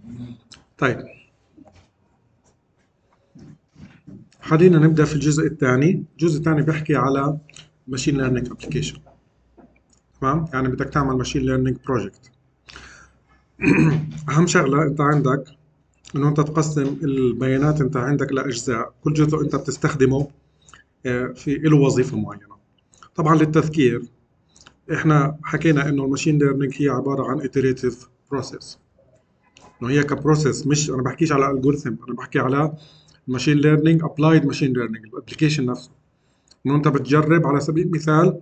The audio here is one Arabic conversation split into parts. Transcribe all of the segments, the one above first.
طيب، خلينا نبدا في الجزء الثاني. الجزء الثاني بيحكي على ماشين ليرنينج ابلكيشن. تمام، يعني بدك تعمل ماشين ليرنينج بروجكت. اهم شغله انت عندك انه انت تقسم البيانات. انت عندك لاجزاء، كل جزء انت بتستخدمه في له وظيفه معينه. طبعا للتذكير، احنا حكينا انه الماشين ليرنينج هي عباره عن iterative بروسيس. انه هي كبروسيس، مش انا بحكيش على الجوريثم، انا بحكي على ماشين ليرنينج ابلايد ماشين ليرنينج، الابلكيشن نفسه. انه انت بتجرب على سبيل المثال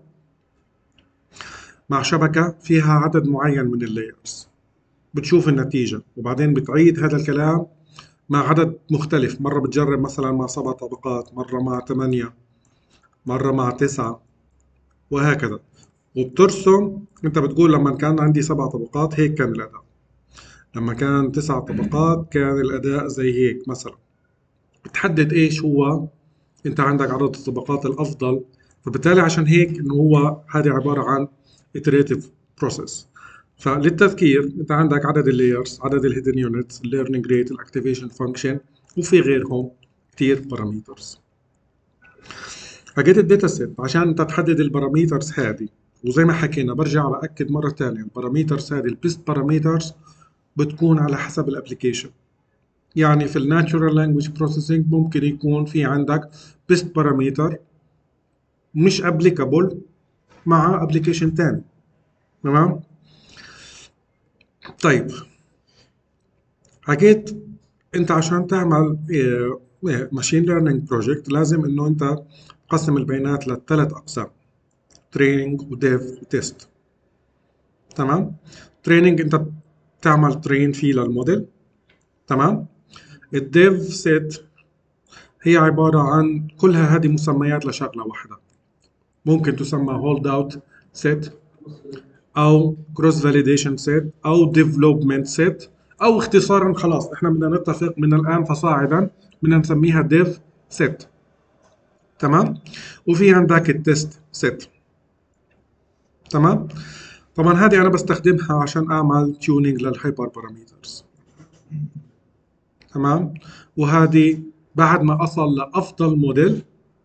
مع شبكه فيها عدد معين من اللايرز، بتشوف النتيجه وبعدين بتعيد هذا الكلام مع عدد مختلف. مره بتجرب مثلا مع 7 طبقات، مره مع 8، مره مع 9، وهكذا. وبترسم، انت بتقول لما كان عندي 7 طبقات هيك كان الاداء، لما كان 9 طبقات كان الاداء زي هيك مثلا. بتحدد ايش هو، انت عندك عدد الطبقات الافضل. فبالتالي عشان هيك انه هو هذه عباره عن iterative process. فللتذكير، انت عندك عدد اللايرز، عدد الهيدن يونتس، الليرنينج ريت، الاكتيفيشن فانكشن، وفي غيرهم كثير باراميترز. حكيت الداتا سيت عشان انت تحدد الباراميترز هذه. وزي ما حكينا، برجع باكد مره ثانيه، الباراميترز هذه البيست باراميترز بتكون على حسب الابلكيشن. يعني في الناتشورال لانجويج بروسيسنج ممكن يكون في عندك بيست باراميتر مش ابليكابل مع ابلكيشن تاني. تمام. طيب، حكيت انت عشان تعمل ماشين ليرنينج بروجكت لازم انه انت تقسم البيانات لثلاث اقسام: تريننج وديف وتيست. تمام. تريننج انت بتعمل ترين فيه للموديل. تمام. الديف سيت هي عبارة عن كلها هذه مسميات لشغلة واحدة. ممكن تسمى هولد اوت سيت، او كروس فاليديشن سيت، او ديفلوبمنت سيت، او اختصارا خلاص احنا بدنا نتفق من الان فصاعدا بدنا نسميها ديف سيت. تمام. وفي عندك التست سيت. تمام. طبعا هذه انا بستخدمها عشان اعمل تيونينج للهايبر باراميترز. تمام. وهذه بعد ما اصل لافضل موديل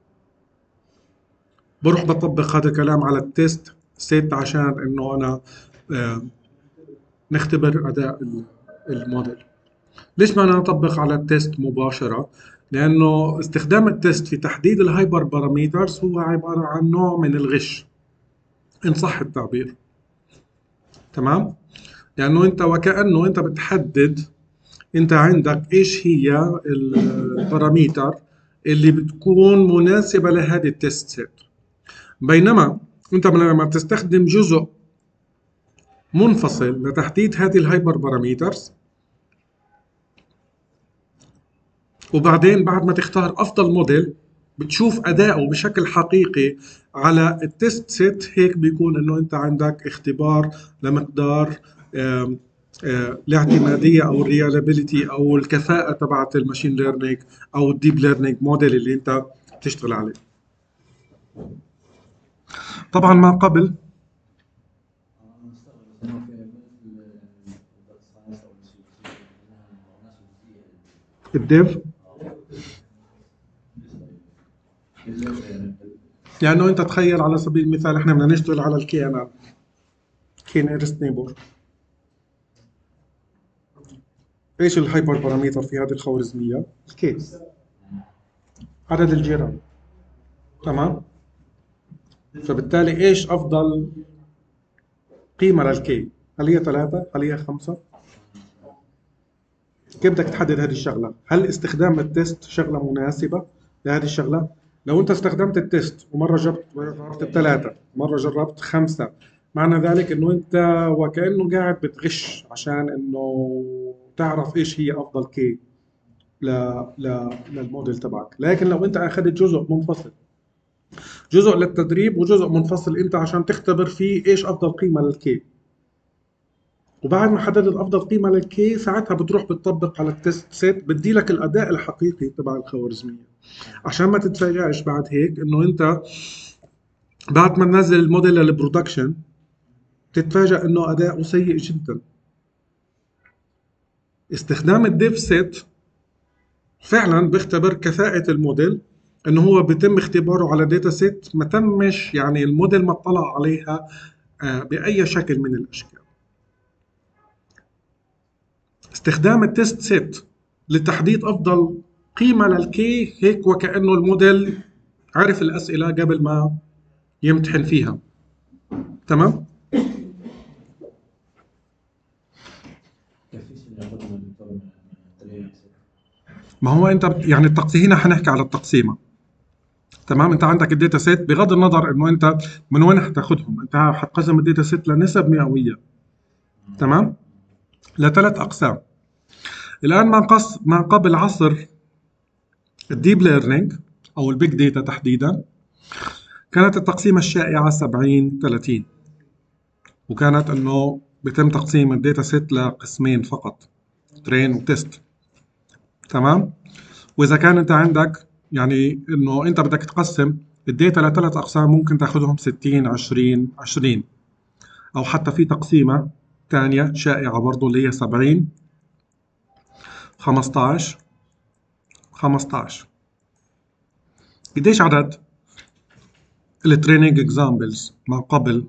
بروح بطبق هذا الكلام على التست سيت عشان انه انا آه، نختبر اداء الموديل. ليش ما نطبق على التست مباشرة؟ لأنه استخدام التست في تحديد الهايبر باراميترز هو عبارة عن نوع من الغش، إن صح التعبير. تمام؟ لأنه أنت وكأنه أنت بتحدد، أنت عندك إيش هي الباراميتر اللي بتكون مناسبة لهذه التست سيت. بينما أنت لما تستخدم جزء منفصل لتحديد هذه الهايبر باراميترز، وبعدين بعد ما تختار افضل موديل بتشوف اداؤه بشكل حقيقي على التست سيت، هيك بيكون انه انت عندك اختبار لمقدار آم، الاعتماديه او الريالابيليتي او الكفاءه تبعت الماشين ليرنينج او الديب ليرنينج موديل اللي انت بتشتغل عليه. طبعا ما قبل الديف، لانه انت تخيل على سبيل المثال احنا بدنا نشتغل على الكي ان ال، كي نيرست نيبر. ايش الهايبر باراميتر في هذه الخوارزميه؟ الكي، عدد الجيران. تمام. فبالتالي ايش افضل قيمه للكي؟ هل هي 3؟ هل هي 5؟ كيف بدك تحدد هذه الشغله؟ هل استخدام التست شغله مناسبه لهذه الشغله؟ لو انت استخدمت التست ومره جربت ال3، مره جربت 5، معنى ذلك انه انت وكانه قاعد بتغش عشان انه تعرف ايش هي افضل كي ل... للموديل تبعك. لكن لو انت اخذت جزء منفصل، جزء للتدريب وجزء منفصل انت عشان تختبر فيه ايش افضل قيمه للكي، وبعد ما حددت افضل قيمه للكي ساعتها بتروح بتطبق على التست سيت، بدي لك الاداء الحقيقي تبع الخوارزميه. عشان ما تتفاجئش بعد هيك انه انت بعد ما تنزل الموديل للبرودكشن تتفاجئ انه اداؤه سيء جدا. استخدام الديف سيت فعلا بيختبر كفاءة الموديل، انه هو بيتم اختباره على داتا سيت ما تمش يعني الموديل ما اطلع عليها بأي شكل من الأشكال. استخدام التست سيت لتحديد أفضل قيمة للكي، هيك وكأنه الموديل عرف الأسئلة قبل ما يمتحن فيها. تمام؟ ما هو أنت يعني هنا حنحكي على التقسيمة. تمام، أنت عندك الداتا سيت بغض النظر إنه أنت من وين حتاخدهم، أنت حتقسم الداتا سيت لنسب مئوية. تمام؟ لثلاث أقسام. الآن ما قبل عصر الديب ليرنينج أو البيج داتا تحديدا، كانت التقسيمة الشائعة 70-30، وكانت انه بيتم تقسيم الداتا سيت لقسمين فقط، ترين وتست. تمام. واذا كان انت عندك يعني انه انت بدك تقسم الداتا لثلاث اقسام، ممكن تاخذهم 60-20-20، او حتى في تقسيمه ثانيه شائعه برضه اللي هي 70-15-15. قديش عدد التريننج اكزامبلز ما قبل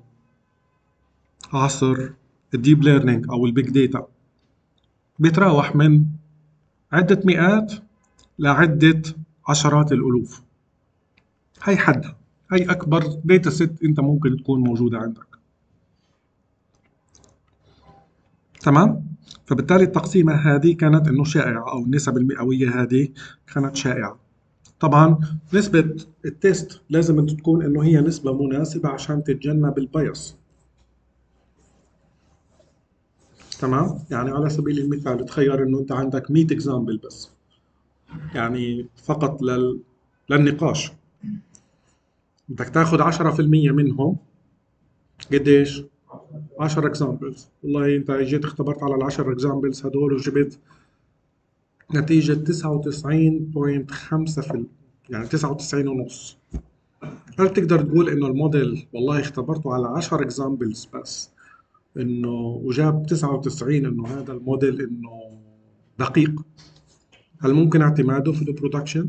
عصر الديب ليرنينج او البيج داتا؟ بيتراوح من عدة مئات لعدة عشرات الألوف. هي حدها، هي أكبر داتا سيت أنت ممكن تكون موجودة عندك. تمام؟ فبالتالي التقسيمة هذه كانت إنه شائعة، أو النسب المئوية هذه كانت شائعة. طبعا نسبة التست لازم تكون إنه هي نسبة مناسبة عشان تتجنب البايس. تمام؟ يعني على سبيل المثال تخيل إنه أنت عندك 100 اكزامبل بس، يعني فقط للنقاش، بدك تاخذ 10% منهم. قديش؟ 10 اكزامبلز. والله انت جيت اختبرت على ال10 اكزامبلز هدول وجبت نتيجة 99.5 يعني 99 ونص. هل تقدر تقول انه الموديل والله اختبرته على 10 اكزامبلز بس انه وجاب 99 انه هذا الموديل انه دقيق؟ هل ممكن اعتماده في البرودكشن؟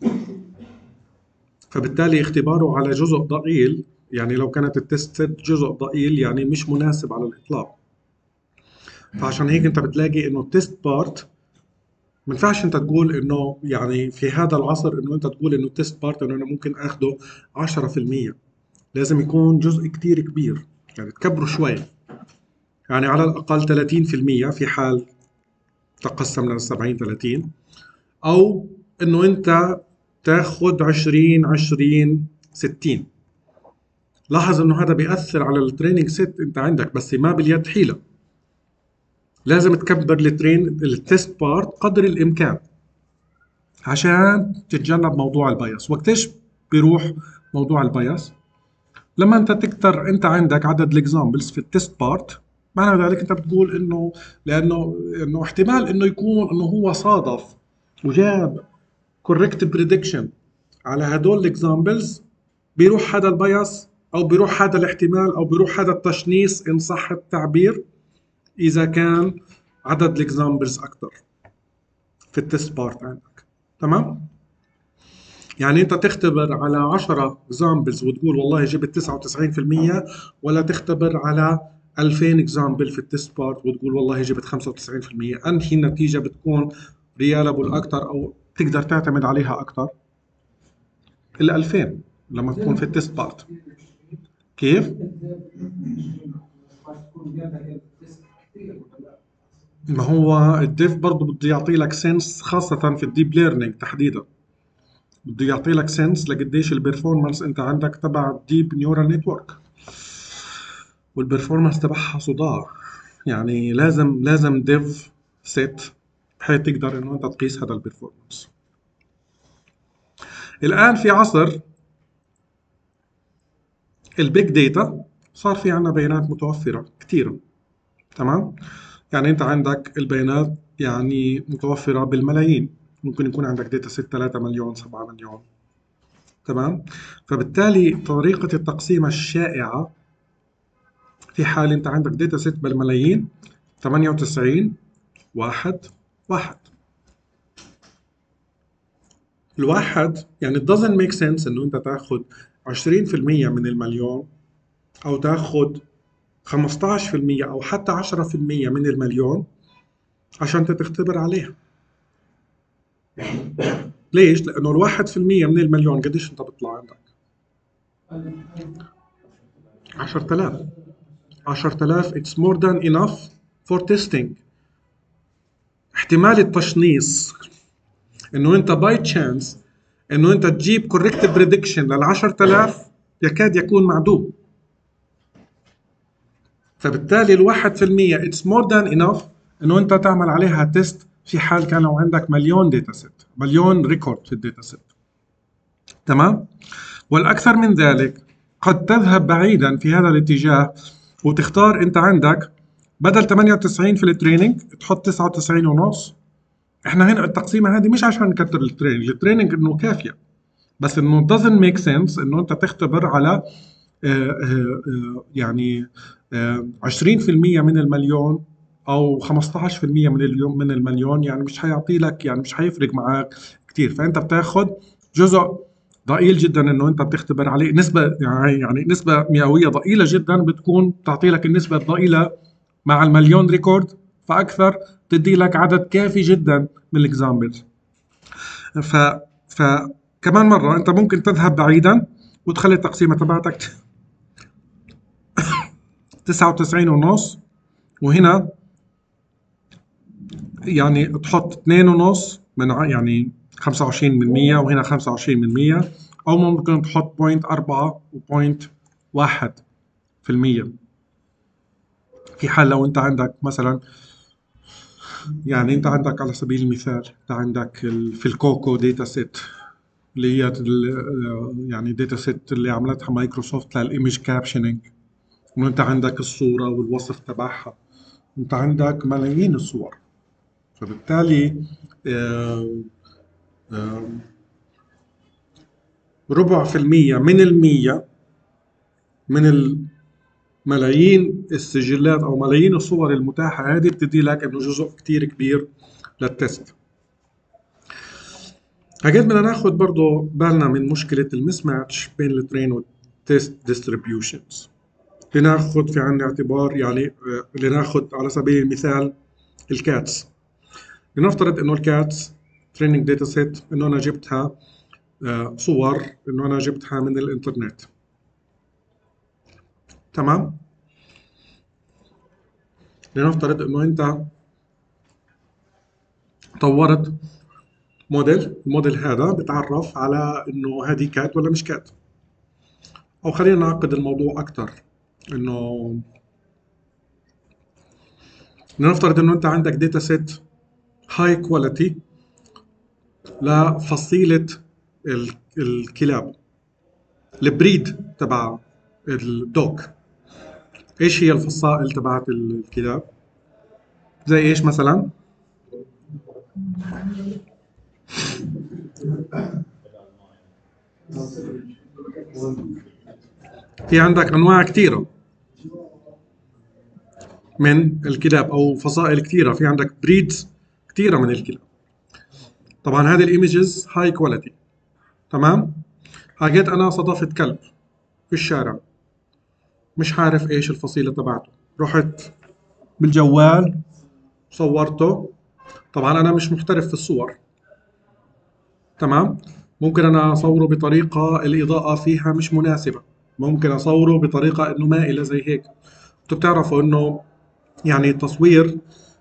فبالتالي اختباره على جزء ضئيل، يعني لو كانت التست سيت جزء ضئيل يعني مش مناسب على الاطلاق. فعشان هيك انت بتلاقي انه التست بارت ما ينفعش انت تقول انه يعني في هذا العصر انه انت تقول انه التست بارت انه انا ممكن اخده 10%. لازم يكون جزء كتير كبير، يعني تكبره شوي، يعني على الاقل 30% في حال تقسم ل 70-30، او انه انت تاخد 20-20-60. لاحظ انه هذا بيأثر على التريننج سيت انت عندك، بس ما باليد حيلة. لازم تكبر التست بارت قدر الامكان عشان تتجنب موضوع البايس. وقتيش بيروح موضوع البايس؟ لما انت تكتر، انت عندك عدد الاكزامبلز في التست بارت، معنى ذلك انت بتقول انه لانه احتمال انه يكون انه هو صادف وجاب كوريكت بريدكشن على هدول الاكزامبلز، بيروح هذا البايس او بيروح هذا الاحتمال او بيروح هذا التشنيص ان صح التعبير، اذا كان عدد الاكزامبلز اكثر في التست بارت عندك. تمام؟ يعني انت تختبر على 10 اكزامبلز وتقول والله جبت 99%، ولا تختبر على 2000 اكزامبل في التست بارت وتقول والله جبت 95%؟ انهي النتيجة بتكون ريالابل اكثر او تقدر تعتمد عليها اكثر؟ ال 2000 لما تكون في التست بارت. كيف؟ ما هو الديف برضه بده يعطي لك سنس، خاصة في الديب ليرنينج تحديدا، بده يعطي لك سنس لقديش البرفورمانس انت عندك تبع الديب نيورال نتورك، والبرفورمانس تبعها صداع. يعني لازم ديف سيت بحيث تقدر انه انت تقيس هذا البرفورمانس. الان في عصر البيج داتا صار في عندنا بيانات متوفرة كثيرة. تمام؟ يعني انت عندك البيانات يعني متوفرة بالملايين، ممكن يكون عندك داتا سيت 3 مليون 7 مليون. تمام؟ فبالتالي طريقة التقسيم الشائعة في حال انت عندك داتا سيت بالملايين، 98 1 واحد. الواحد يعني it doesn't make sense انه انت تاخد 20% من المليون او تاخد 15% او حتى 10% من المليون عشان تختبر عليها. ليش؟ لانه الواحد في المية من المليون قديش انت بيطلع عندك؟ 10,000. 10,000 it's more than enough for testing. احتمال التشنيص انه انت باي تشانس انه انت تجيب كوركت بريدكشن لل 10,000 يكاد يكون معدوم. فبالتالي الواحد في المية it's more than enough انه انت تعمل عليها تيست في حال كان لو عندك مليون داتا سيت، مليون ريكورد في الداتا سيت. تمام؟ والاكثر من ذلك قد تذهب بعيدا في هذا الاتجاه وتختار انت عندك بدل 98 في التريننج تحط 99 ونص. احنا هنا التقسيمه هذه مش عشان نكتر التريننج انه كافيه، بس انه doesn't make sense انه انت تختبر على يعني 20% من المليون او 15% من المليون، يعني مش هيعطي لك، يعني مش هيفرق معك كتير. فانت بتاخد جزء ضئيل جدا انه انت بتختبر عليه نسبه، يعني نسبه مئويه ضئيله جدا بتكون تعطي لك النسبه الضئيله مع المليون ريكورد، فاكثر تدي لك عدد كافي جدا من الاكزامبلز. ف فكمان مره انت ممكن تذهب بعيدا وتخلي التقسيمه تبعتك 99 ونص، وهنا يعني تحط 2 ونص من يعني 25%، وهنا 25%، او ممكن تحط 0.4 و 0.1% في حال لو انت عندك مثلا، يعني انت عندك على سبيل المثال انت عندك في الكوكو داتا سيت اللي هي يعني داتا سيت اللي عملتها مايكروسوفت للايمج كابشننج، وانت عندك الصورة والوصف تبعها، انت عندك ملايين الصور. فبالتالي ربع في المية من المية من الملايين السجلات أو ملايين الصور المتاحة هذه بتدي لك إنه جزء كتير كبير للتست. أكيد بدنا ناخد برضو بالنا من مشكلة المس ماتش بين الترين والتست ديستريبيوشنز. لناخد في عين الاعتبار يعني لناخد على سبيل المثال الكاتس. لنفترض إنه الكاتس تريننج داتا سيت إنه أنا جبتها صور إنه أنا جبتها من الإنترنت. تمام؟ لنفترض إنه أنت طورت موديل، الموديل هذا بتعرف على إنه هذه كات ولا مش كات. أو خلينا نعقد الموضوع أكتر، إنه لنفترض إنه أنت عندك داتا سيت هاي كواليتي لفصيلة الكلاب، البريد تبع الدوغ. ايش هي الفصائل تبعت الكلاب؟ زي ايش مثلا؟ في عندك انواع كثيره من الكلاب او فصائل كثيره، في عندك بريدز كثيره من الكلاب. طبعا هذه الايمجز هاي كواليتي. تمام؟ حكيت انا صادفت كلب في الشارع مش عارف ايش الفصيله تبعته، رحت بالجوال صورته. طبعا انا مش محترف في الصور، تمام؟ ممكن انا اصوره بطريقه الاضاءه فيها مش مناسبه، ممكن اصوره بطريقه انه مائله زي هيك. انتوا بتعرفوا انه يعني التصوير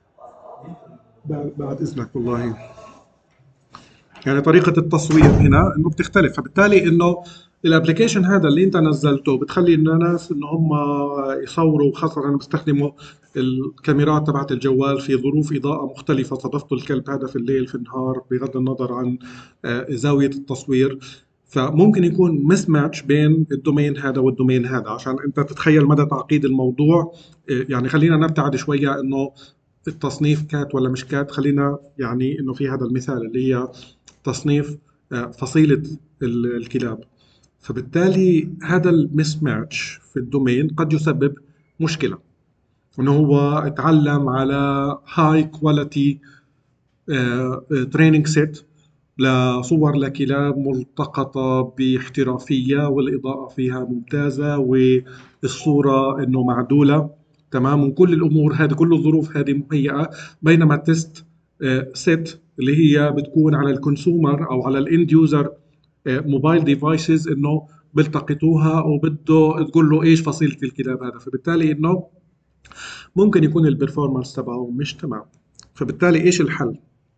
بعد اذنك والله، يعني طريقه التصوير هنا انه بتختلف. فبالتالي انه الابلكيشن هذا اللي انت نزلته بتخلي الناس ان هم يصوروا، خاصه انا بستخدموا الكاميرات تبعت الجوال في ظروف اضاءه مختلفه. صادفت الكلب هذا في الليل في النهار بغض النظر عن زاويه التصوير. فممكن يكون مس ماتش بين الدومين هذا والدومين هذا. عشان انت تتخيل مدى تعقيد الموضوع، يعني خلينا نبتعد شويه انه التصنيف كات ولا مش كات، خلينا يعني انه في هذا المثال اللي هي تصنيف فصيلة الكلاب. فبالتالي هذا المس ماتش في الدومين قد يسبب مشكلة، انه هو اتعلم على هاي كواليتي تريننج سيت لصور لكلاب ملتقطة باحترافية والإضاءة فيها ممتازة والصورة إنه معدولة تمام، وكل الأمور هذه كل الظروف هذه مهيئة. بينما التست سيت اللي هي بتكون على الكونسومر أو على الاند يوزر موبايل ديفايسز، إنه بيلتقطوها وبده تقول له إيش فصيلة الكلاب هذا، فبالتالي إنه ممكن يكون البرفورمانس تبعه مش تمام. فبالتالي إيش الحل؟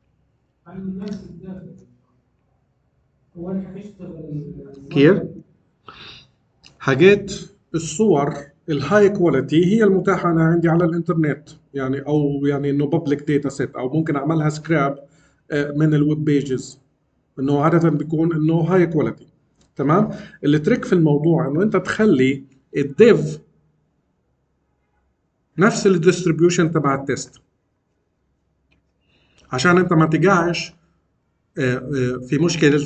كيف؟ حاجات الصور الهاي كواليتي هي المتاحة أنا عندي على الإنترنت، يعني أو يعني إنه بابليك داتا سيت، أو ممكن أعملها سكراب من الويب بيجز، إنه عادة بيكون إنه هاي كواليتي. تمام. التريك في الموضوع إنه أنت تخلي الديف نفس الديستريبيوشن تبع التست، عشان أنت ما تقعش في مشكلة.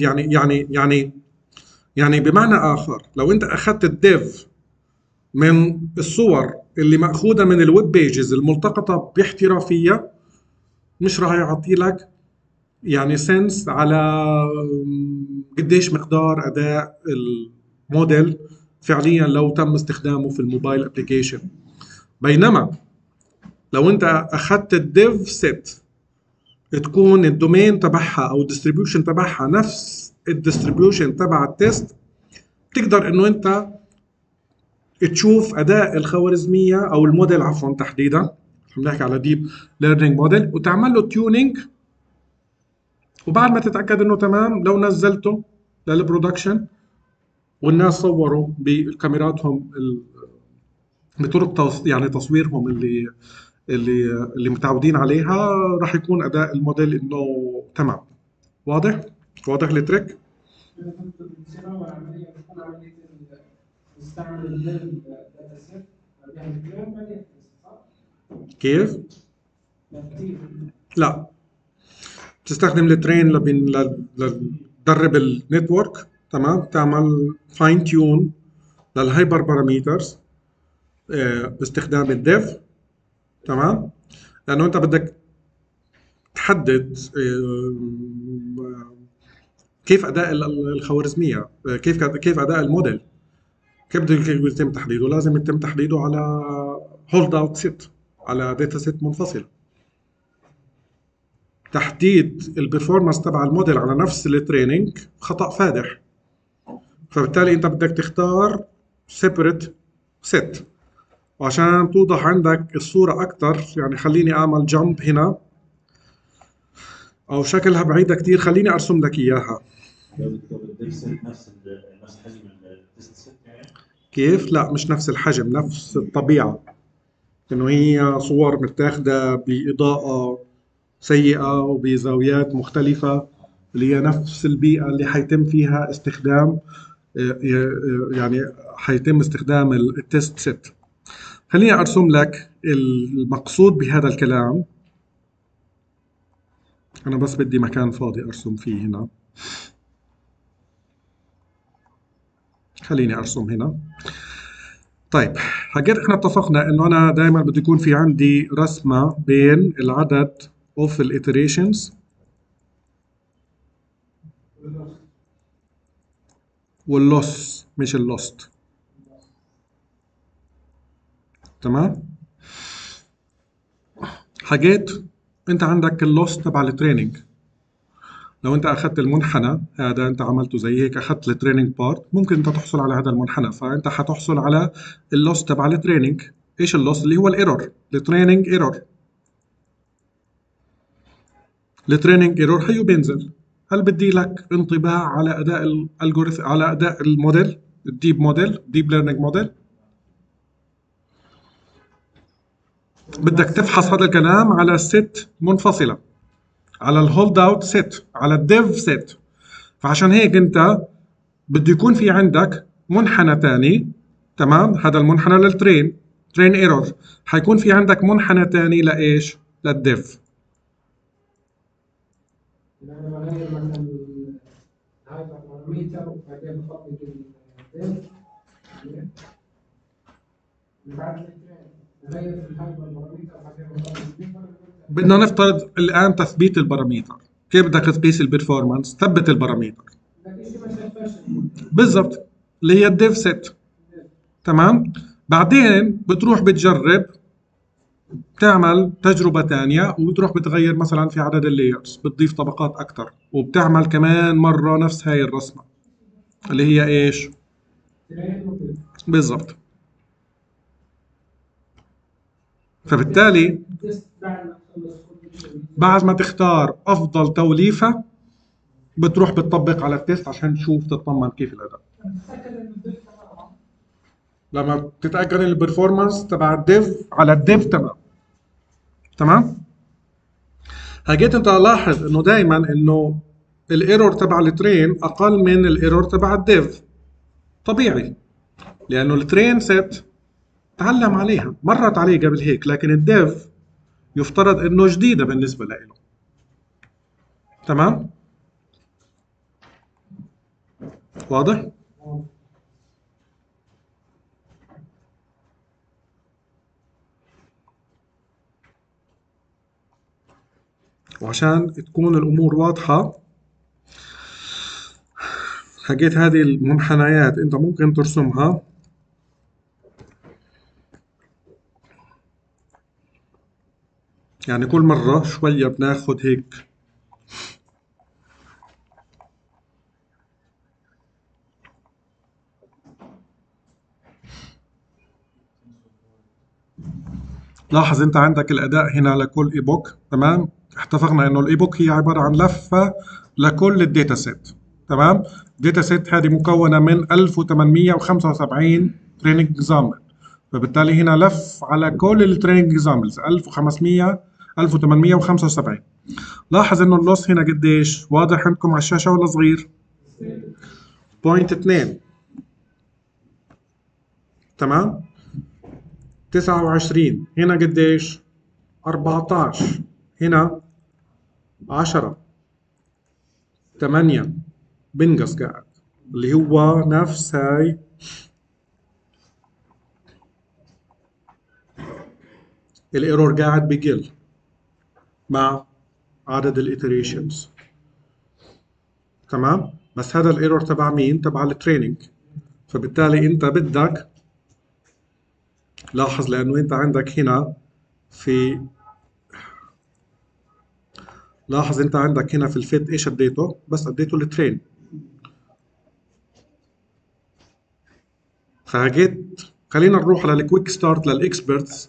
يعني بمعنى آخر، لو أنت أخذت الديف من الصور اللي مأخوذة من الويب بيجز الملتقطة باحترافية، مش راح يعطي لك يعني سنس على قديش مقدار أداء الموديل فعليا لو تم استخدامه في الموبايل ابلكيشن. بينما لو انت اخذت الديف سيت تكون الدومين تبعها او الديستريبيوشن تبعها نفس الديستريبيوشن تبع التست، تقدر انه انت تشوف اداء الخوارزميه او الموديل عفوا تحديدا، بنحكي على ديب ليرنينج موديل، وتعمل له تيونينج. وبعد ما تتاكد انه تمام، لو نزلته للبرودكشن والناس صوروا بكاميراتهم بطرق يعني تصويرهم اللي متعودين عليها، راح يكون اداء الموديل انه تمام. واضح؟ واضح التريك؟ كيف؟ لا، تستخدم الترين لتدرب النتورك. تمام، تعمل فاين تيون للهايبر باراميترز باستخدام الديف. تمام، لانه انت بدك تحدد كيف اداء الخوارزميه، كيف اداء الموديل، كيف بده يتم تحديده. لازم يتم تحديده على هولد اوت سيت، على داتا سيت منفصل. تحديد البرفورمانس تبع الموديل على نفس التريننج خطأ فادح. فبالتالي انت بدك تختار سيبريت سيت. وعشان توضح عندك الصورة أكتر، يعني خليني أعمل جامب هنا، أو شكلها بعيدة كتير، خليني أرسم لك إياها. نفس حجم التست سيت يعني؟ كيف؟ لا، مش نفس الحجم، نفس الطبيعة، إنه هي صور متاخدة بإضاءة سيئة وبزاويات مختلفة، اللي هي نفس البيئة اللي حيتم فيها استخدام يعني حيتم استخدام التست سيت. خليني أرسم لك المقصود بهذا الكلام. أنا بس بدي مكان فاضي أرسم فيه هنا. خليني أرسم هنا. طيب، حقيقة احنا اتفقنا انه انا دائما بده يكون في عندي رسمة بين العدد of الiterations واللوس، مش اللوست. تمام. حاجات انت عندك اللوس تبع التريننج. لو انت اخذت المنحنى هذا، انت عملته زي هيك، اخذت التريننج بارت، ممكن انت تحصل على هذا المنحنى، فانت حتحصل على اللوس تبع التريننج. ايش اللوس؟ اللي هو الايرور، التريننج ايرور. التريننج ايرور هيو بينزل. هل بدي لك انطباع على اداء الالجوريثم، على اداء الموديل، الديب موديل، ديب ليرنينج موديل؟ بدك تفحص هذا الكلام على ست منفصله، على الهولد اوت سيت، على الديف سيت. فعشان هيك انت بده يكون في عندك منحنى تاني. تمام، هذا المنحنى للترين، ترين ايرور. حيكون في عندك منحنى تاني لايش؟ للديف. انا بغير مثلا الهايبر باراميتر وبعدين بطبق الديف، بعد بغير في الهايبر باراميتر وبعدين بطبق الديف. بدنا نفترض الآن تثبيت الباراميتر. كيف بدك تقيس البرفورمانس؟ ثبت الباراميتر. بالضبط، اللي هي الديف سيت. تمام. بعدين بتروح بتجرب، بتعمل تجربة تانية وبتروح بتغير مثلا في عدد اللايرز، بتضيف طبقات أكتر، وبتعمل كمان مرة نفس هاي الرسمة اللي هي إيش؟ بالضبط. فبالتالي بعد ما تختار أفضل توليفة بتروح بتطبق على التيست عشان تشوف تطمن كيف الأداء. لما بتتأكد ان البرفورمانس تبع الديف على الديف تمام. تمام. هجيت انت لاحظ انه دايما انه الايرور تبع الترين اقل من الايرور تبع الديف. طبيعي، لانه الترين سيت تعلم عليها، مرت عليه قبل هيك، لكن الديف يفترض انه جديده بالنسبه له. تمام. واضح. وعشان تكون الامور واضحه، حكيت هذه المنحنيات انت ممكن ترسمها. يعني كل مره شويه بناخد هيك لاحظ انت عندك الاداء هنا لكل ايبوك. تمام. اتفقنا انه الايبوك هي عباره عن لفه لكل الداتا سيت. تمام. الداتا سيت هذه مكونه من 1875 تريننج اكزامبل، فبالتالي هنا لف على كل التريننج اكزامبلز 1500 1875. لاحظ انه اللوس هنا قديش؟ واضح عندكم على الشاشه ولا صغير؟ 0.2. تمام. 29 هنا قديش؟ 14 هنا 10 8 بنقص قاعد، اللي هو نفس هاي الايرور قاعد بقل مع عدد الاتريشنز. تمام. بس هذا الايرور تبع مين؟ تبع التريننج. فبالتالي انت بدك لاحظ، لانه انت عندك هنا في لاحظ انت عندك هنا في الفيت ايش اديته؟ بس اديته الترين. فجيت خلينا نروح على الكويك ستارت للاكسبرتس.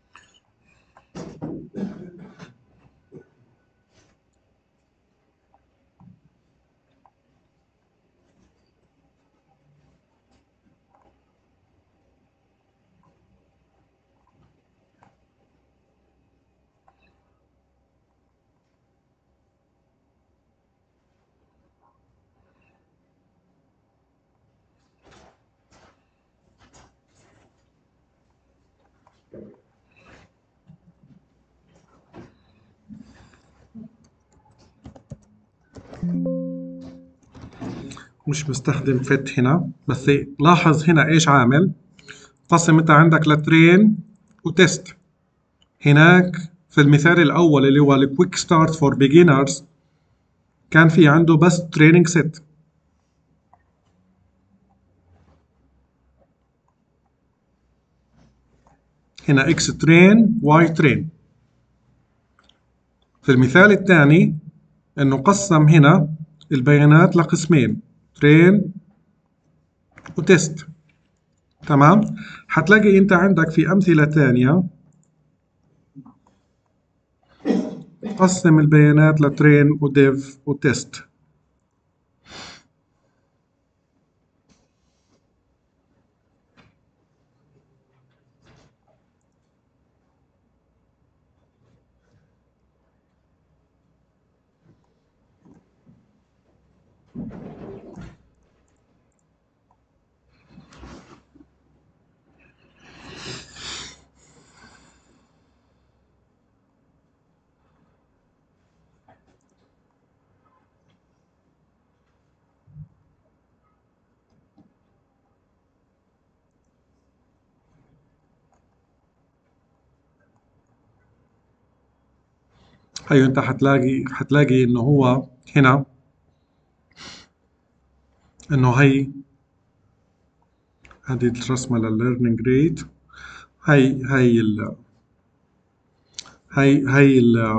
مش مستخدم فيت هنا، بس لاحظ هنا ايش عامل. قسم انت عندك لترين وتست. هناك في المثال الاول اللي هو الكويك ستارت فور بيجينرز كان في عنده بس تريننج سيت. هنا اكس ترين واي ترين. في المثال الثاني انه قسم هنا البيانات لقسمين، ترين وتست. تمام. حتلاقي انت عندك في امثله ثانيه قسم البيانات لترين وديف وتست. هي انت حتلاقي انه هو هنا انه هذه الرسمه للليرنينج ريت. هي ال هي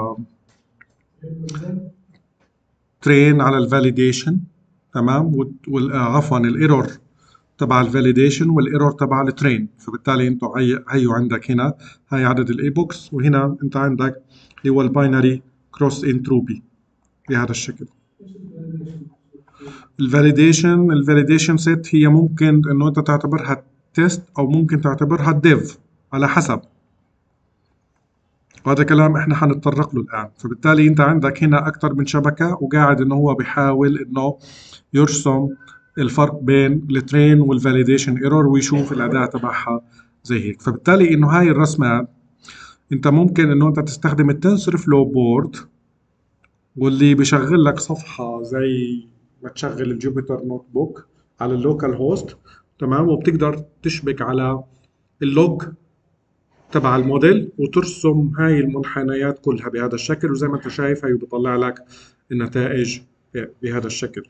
الترين على الفاليديشن. تمام. عفوا الايرور تبع الفاليديشن والايرور تبع الترين. فبالتالي انت هيو عندك هنا هاي عدد الاي بوكس، وهنا انت عندك اللي هو الباينري كروس انتروبي بهذا الشكل. الفاليديشن سيت هي ممكن انه انت تعتبرها تيست او ممكن تعتبرها ديف على حسب. وهذا كلام احنا حنتطرق له الان. فبالتالي انت عندك هنا اكثر من شبكه، وقاعد انه هو بيحاول انه يرسم الفرق بين الترين والفاليديشن ايرور ويشوف الاداء تبعها زي هيك. فبالتالي انه هاي الرسمات انت ممكن انه انت تستخدم التنسور فلو بورد، واللي بيشغل لك صفحه زي ما تشغل الجوبيتر نوت بوك على اللوكال هوست. تمام. وبتقدر تشبك على اللوج تبع الموديل وترسم هاي المنحنيات كلها بهذا الشكل، وزي ما انت شايف هي بيطلع لك النتائج بهذا الشكل.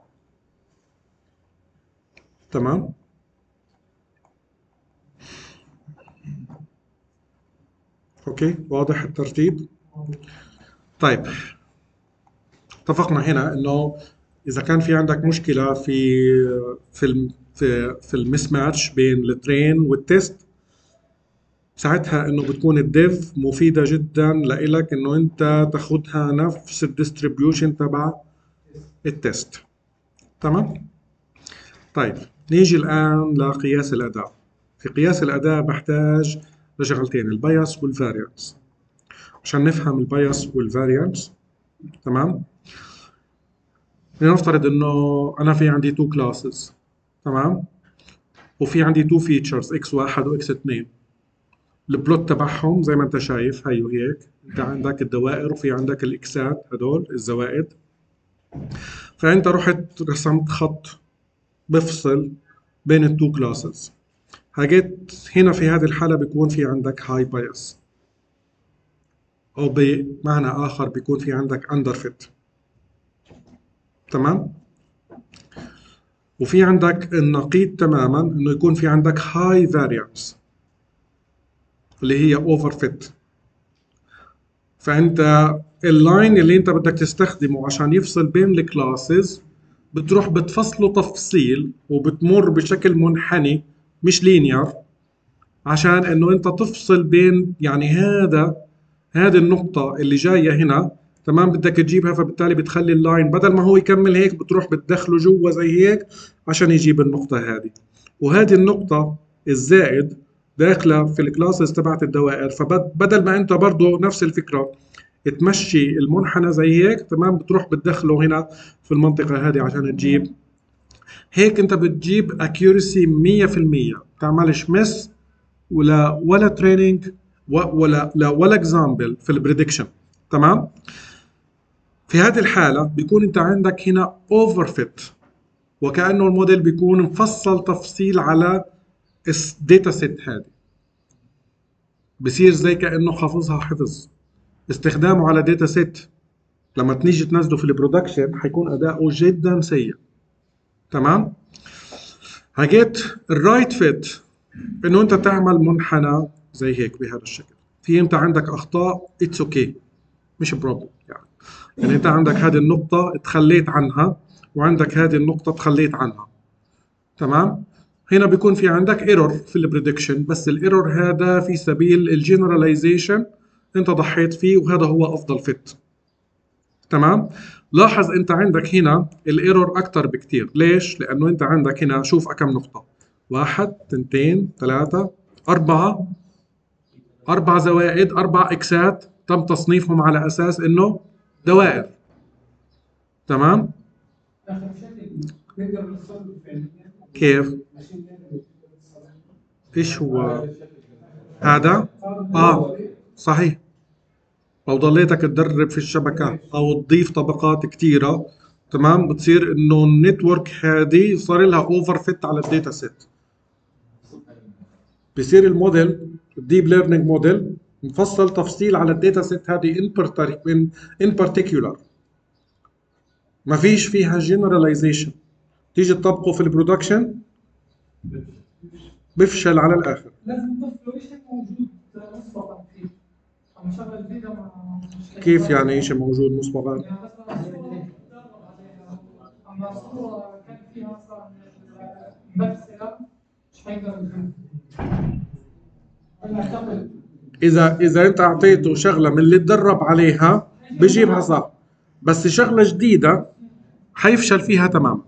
تمام. اوكي، واضح الترتيب؟ طيب، اتفقنا هنا انه اذا كان في عندك مشكله في المس ماتش بين الترين والتيست، ساعتها انه بتكون الديف مفيده جدا لإلك انه انت تاخدها نفس الديستريبيوشن تبع التيست. تمام. طيب، نيجي الان لقياس الاداء. في قياس الاداء بحتاج لشغلتين، البايس والفاريانس. عشان نفهم البايس والفاريانس، تمام، لنفترض انه انا في عندي تو كلاسز. تمام. وفي عندي تو فيتشرز اكس واحد واكس اثنين. البلوت تبعهم زي ما انت شايف هيو هيك. انت عندك الدوائر وفي عندك الاكسات، هدول الزوائد. فانت رحت رسمت خط بفصل بين التو كلاسز. هجيت هنا في هذه الحالة بيكون في عندك هاي بايس، او بمعنى اخر بيكون في عندك اندر فيت. تمام. وفي عندك النقيض تماما، انه يكون في عندك هاي فاريانس اللي هي اوفر فيت. فانت اللاين اللي انت بدك تستخدمه عشان يفصل بين الكلاسز بتروح بتفصله تفصيل وبتمر بشكل منحني مش لينير، عشان انه انت تفصل بين يعني هذه النقطة اللي جاية هنا. تمام. بدك تجيبها، فبالتالي بتخلي اللاين بدل ما هو يكمل هيك بتروح بتدخله جوا زي هيك عشان يجيب النقطة هذه. وهذه النقطة الزائد داخلة في الكلاسز تبعت الدوائر. فبدل ما انت برضو نفس الفكرة تمشي المنحنى زي هيك، تمام، بتروح بتدخله هنا في المنطقة هذه عشان تجيب هيك. انت بتجيب accuracy 100%، بتعملش مس ولا تريننج ولا اكزامبل في البريدكشن. تمام. في هذه الحالة بيكون انت عندك هنا اوفر فيت، وكأنه الموديل بيكون مفصل تفصيل على الداتا سيت هذه. بصير زي كأنه حافظها حفظ. استخدامه على داتا سيت لما تيجي تنزله في البرودكشن حيكون اداؤه جدا سيء. تمام. هجيت الرايت فيت انه انت تعمل منحنى زي هيك بهذا الشكل. في انت عندك اخطاء، اتس اوكي، مش بروبلم يعني انت عندك هذه النقطة تخليت عنها، وعندك هذه النقطة تخليت عنها. تمام. هنا بيكون في عندك ايرور في البريدكشن، بس الايرور هذا في سبيل الجنراليزيشن انت ضحيت فيه، وهذا هو افضل فيت. تمام. لاحظ انت عندك هنا الايرور اكتر بكتير. ليش؟ لانه انت عندك هنا شوف كم نقطة، 1 2 3 4 4 زوائد 4 اكسات تم تصنيفهم على اساس انه دوائر. تمام. كيف؟ ايش هو هذا؟ اه، صحيح. لو ضليتك تدرب في الشبكة او تضيف طبقات كتيرة، تمام، بتصير انه النتورك هذه صار لها اوفر فيت على الداتا سيت. بصير الموديل الديب ليرنينج موديل نفصل تفصيل على الداتا سيت هذه ان بارتيكولار، ما فيش فيها جنراليزيشن. تيجي تطبقه في البرودكشن بفشل على الاخر. لازم نضيف له شيء موجود مسبقا فيه، اما شغله جديده مش كيف يعني شيء موجود مسبقا؟ يعني مثلا صوره تدرب عليها، اما صوره كان فيها مثلا ممثله مش حيقدر يفهم. انا اعتقد اذا انت اعطيته شغله من اللي تدرب عليها بجيبها صح، بس شغله جديده حيفشل فيها تماما.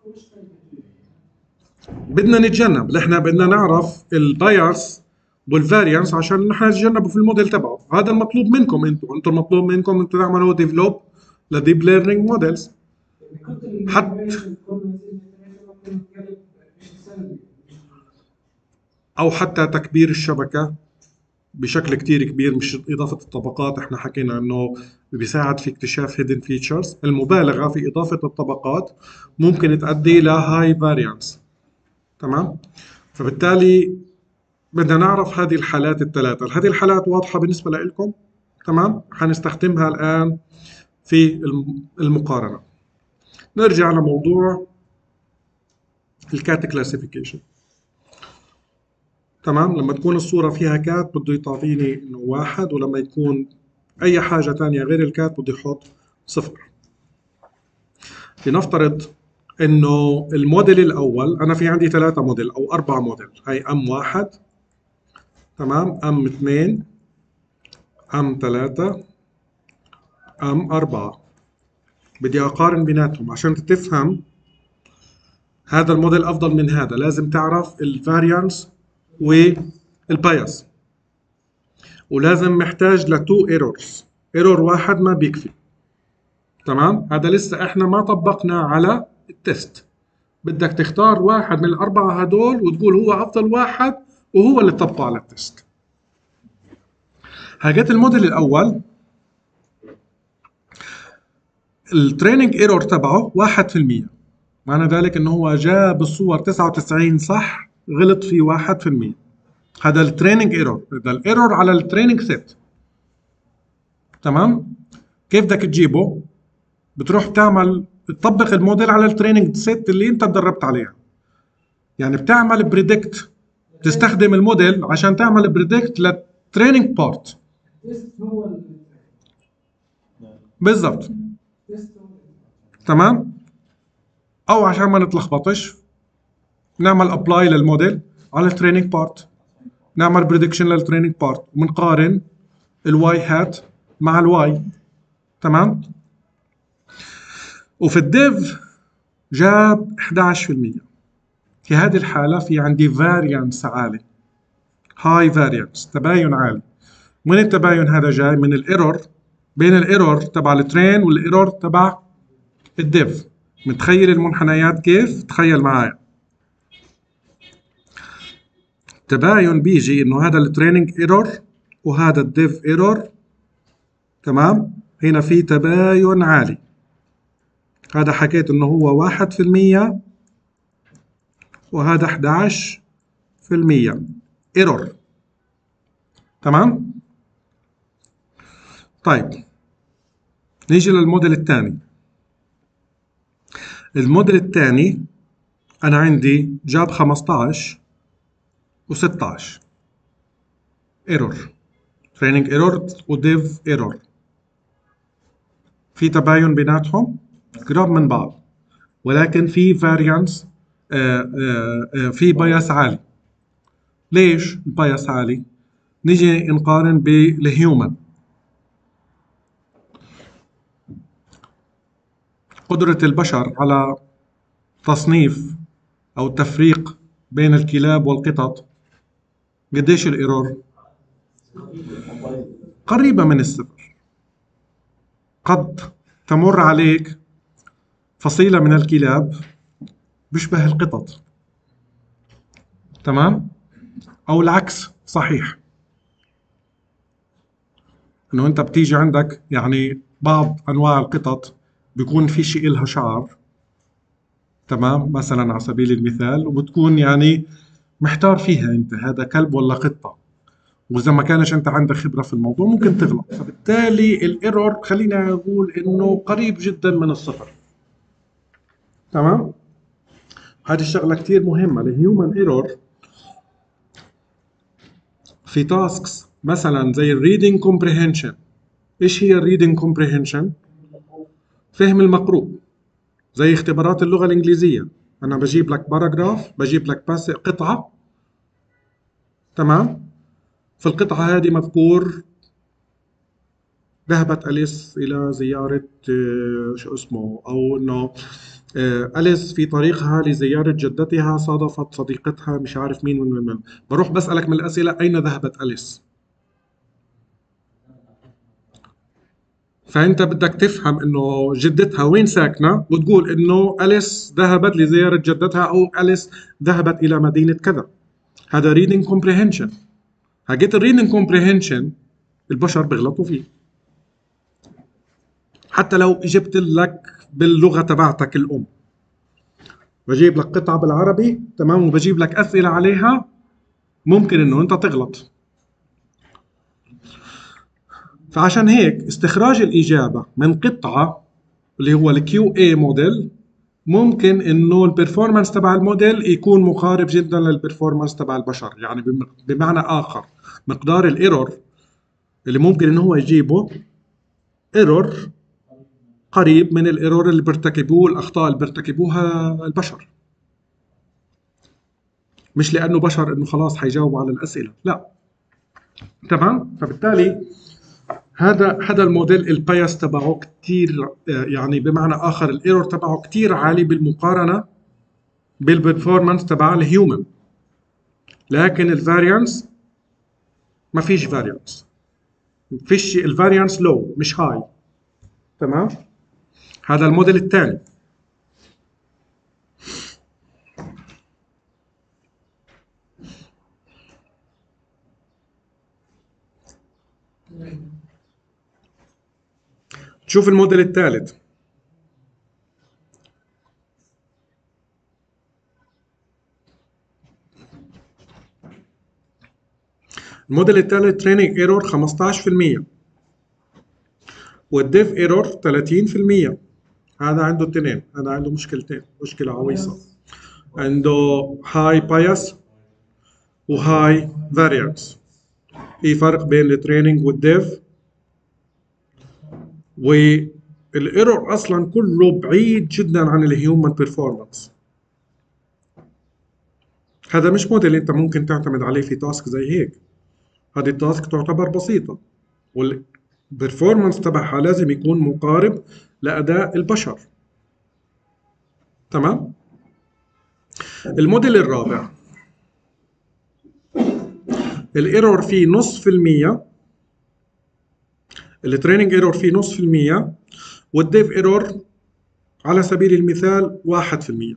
بدنا نتجنب، احنا بدنا نعرف البايرس والفاريانس عشان نحن نتجنبه في الموديل تبعه. هذا المطلوب منكم، انتم المطلوب منكم انتم تعملوا ديفلوب لديب ليرنينج موديلز. حتى او حتى تكبير الشبكه بشكل كتير كبير، مش إضافة الطبقات. احنا حكينا انه بيساعد في اكتشاف hidden features. المبالغة في إضافة الطبقات ممكن تؤدي إلى high variance. تمام؟ فبالتالي بدنا نعرف هذه الحالات الثلاثة. هذه الحالات واضحة بالنسبة لكم؟ تمام؟ حنستخدمها الآن في المقارنة. نرجع لموضوع الكات كلاسيفيكيشن. تمام، لما تكون الصورة فيها كات بده يعطيني انه 1، ولما يكون اي حاجة تانية غير الكات بده يحط 0. لنفترض انه الموديل الاول، انا في عندي 3 موديل او 4 موديل، هي ام1، تمام، ام2، ام3، ام4. بدي اقارن بيناتهم. عشان تفهم هذا الموديل افضل من هذا لازم تعرف الفاريانس والبايس، ولازم محتاج لتو ايرورز. ايرور واحد ما بيكفي. تمام، هذا لسه احنا ما طبقنا على التست. بدك تختار واحد من الأربعة هدول وتقول هو أفضل واحد وهو اللي تطبقه على التست. حاجات الموديل الأول التريننج ايرور تبعه 1%، معنى ذلك انه هو جاب الصور 99 صح، غلط في 1%. هذا التريننج ايرور، هذا الايرور على التريننج سيت. تمام، كيف بدك تجيبه؟ بتروح تطبق الموديل على التريننج سيت اللي انت تدربت عليها. يعني بتعمل بريدكت، تستخدم الموديل عشان تعمل بريدكت للتريننج بارت. بالضبط. تمام، او عشان ما نتلخبطش نعمل ابلاي للموديل على التريننج بارت، نعمل بريدكشن للتريننج بارت، وبنقارن الواي هات مع الواي. تمام، وفي الديف جاب 11%. في هذه الحالة في عندي فاريانس عالي، هاي فاريانس، تباين عالي. من التباين هذا جاي من الايرور، بين الايرور تبع الترين والايرور تبع الديف. متخيل المنحنيات كيف؟ تخيل معايا. تباين بيجي انه هذا التريننج ايرور وهذا الديف ايرور. تمام، هنا في تباين عالي. هذا حكيت انه هو 1% وهذا 11% ايرور. تمام، طيب نيجي للموديل الثاني. الموديل الثاني انا عندي جاب 15 و16 ايرور، تريننج ايرور وديف ايرور. في تباين بيناتهم قراب من بعض، ولكن في فاريانس، في بايس عالي. ليش البايس عالي؟ نيجي نقارن بالهيومن. قدرة البشر على تصنيف أو التفريق بين الكلاب والقطط قديش الايرور؟ قريبة من الصفر. قد تمر عليك فصيلة من الكلاب بيشبه القطط، تمام؟ أو العكس صحيح، إنه أنت بتيجي عندك يعني بعض أنواع القطط بيكون في شيء إلها شعر، تمام، مثلا على سبيل المثال، وبتكون يعني محتار فيها أنت هذا كلب ولا قطة. واذا ما كانش انت عندك خبره في الموضوع ممكن تغلط، فبالتالي الايرور خلينا نقول انه قريب جدا من الصفر. تمام. هذه الشغله كثير مهمه. الهيومن ايرور في تاسكس مثلا زي الريدنج كومبريهنشن. ايش هي الريدنج كومبريهنشن؟ فهم المقروء. زي اختبارات اللغه الانجليزيه، انا بجيب لك باراجراف، بجيب لك بس قطعه، تمام؟ في القطعه هذه مذكور ذهبت أليس إلى زيارة شو اسمه، أو إنه أليس في طريقها لزيارة جدتها صادفت صديقتها مش عارف مين من. بروح بسألك من الأسئلة أين ذهبت أليس؟ فأنت بدك تفهم إنه جدتها وين ساكنة وتقول إنه أليس ذهبت لزيارة جدتها أو أليس ذهبت إلى مدينة كذا. هذا reading comprehension. حكيت الريدنج comprehension البشر بيغلطوا فيه. حتى لو جبت لك باللغة تبعتك الأم، بجيب لك قطعة بالعربي، تمام، وبجيب لك أسئلة عليها، ممكن إنه أنت تغلط. فعشان هيك استخراج الإجابة من قطعة اللي هو الكيو اي موديل، ممكن إنه البرفورمانس تبع الموديل يكون مقارب جدا للبرفورمانس تبع البشر. يعني بمعنى آخر مقدار الإيرور اللي ممكن إنه هو يجيبه إيرور قريب من الإيرور اللي بيرتكبوه، الأخطاء اللي بيرتكبوها البشر. مش لأنه بشر إنه خلاص حيجاوبوا على الأسئلة، لا. تمام. فبالتالي هذا الموديل البايس تبعه كتير، يعني بمعنى آخر الايرور تبعه كتير عالي بالمقارنة بالبرفورمانس تبع الهيومن. لكن الفاريانس ما فيش فاريانس، فيش الفاريانس لو مش هاي. تمام. هذا الموديل الثاني. شوف الموديل الثالث. الموديل الثالث تريننج ايرور 15% والديف ايرور 30%. هذا عنده اثنين، هذا عنده مشكلتين، مشكلة عويصة. عنده هاي بايس وهاي فاريانس. في فرق بين التريننج والديف، والايرور اصلا كله بعيد جدا عن الهيومن بيرفورمانس. هذا مش موديل انت ممكن تعتمد عليه في تاسك زي هيك. هذه التاسك تعتبر بسيطة والبرفورمانس تبعها لازم يكون مقارب لأداء البشر. تمام. الموديل الرابع الايرور فيه نص في المية، التريننج ايرور فيه نص في المية، والديف ايرور على سبيل المثال 1%.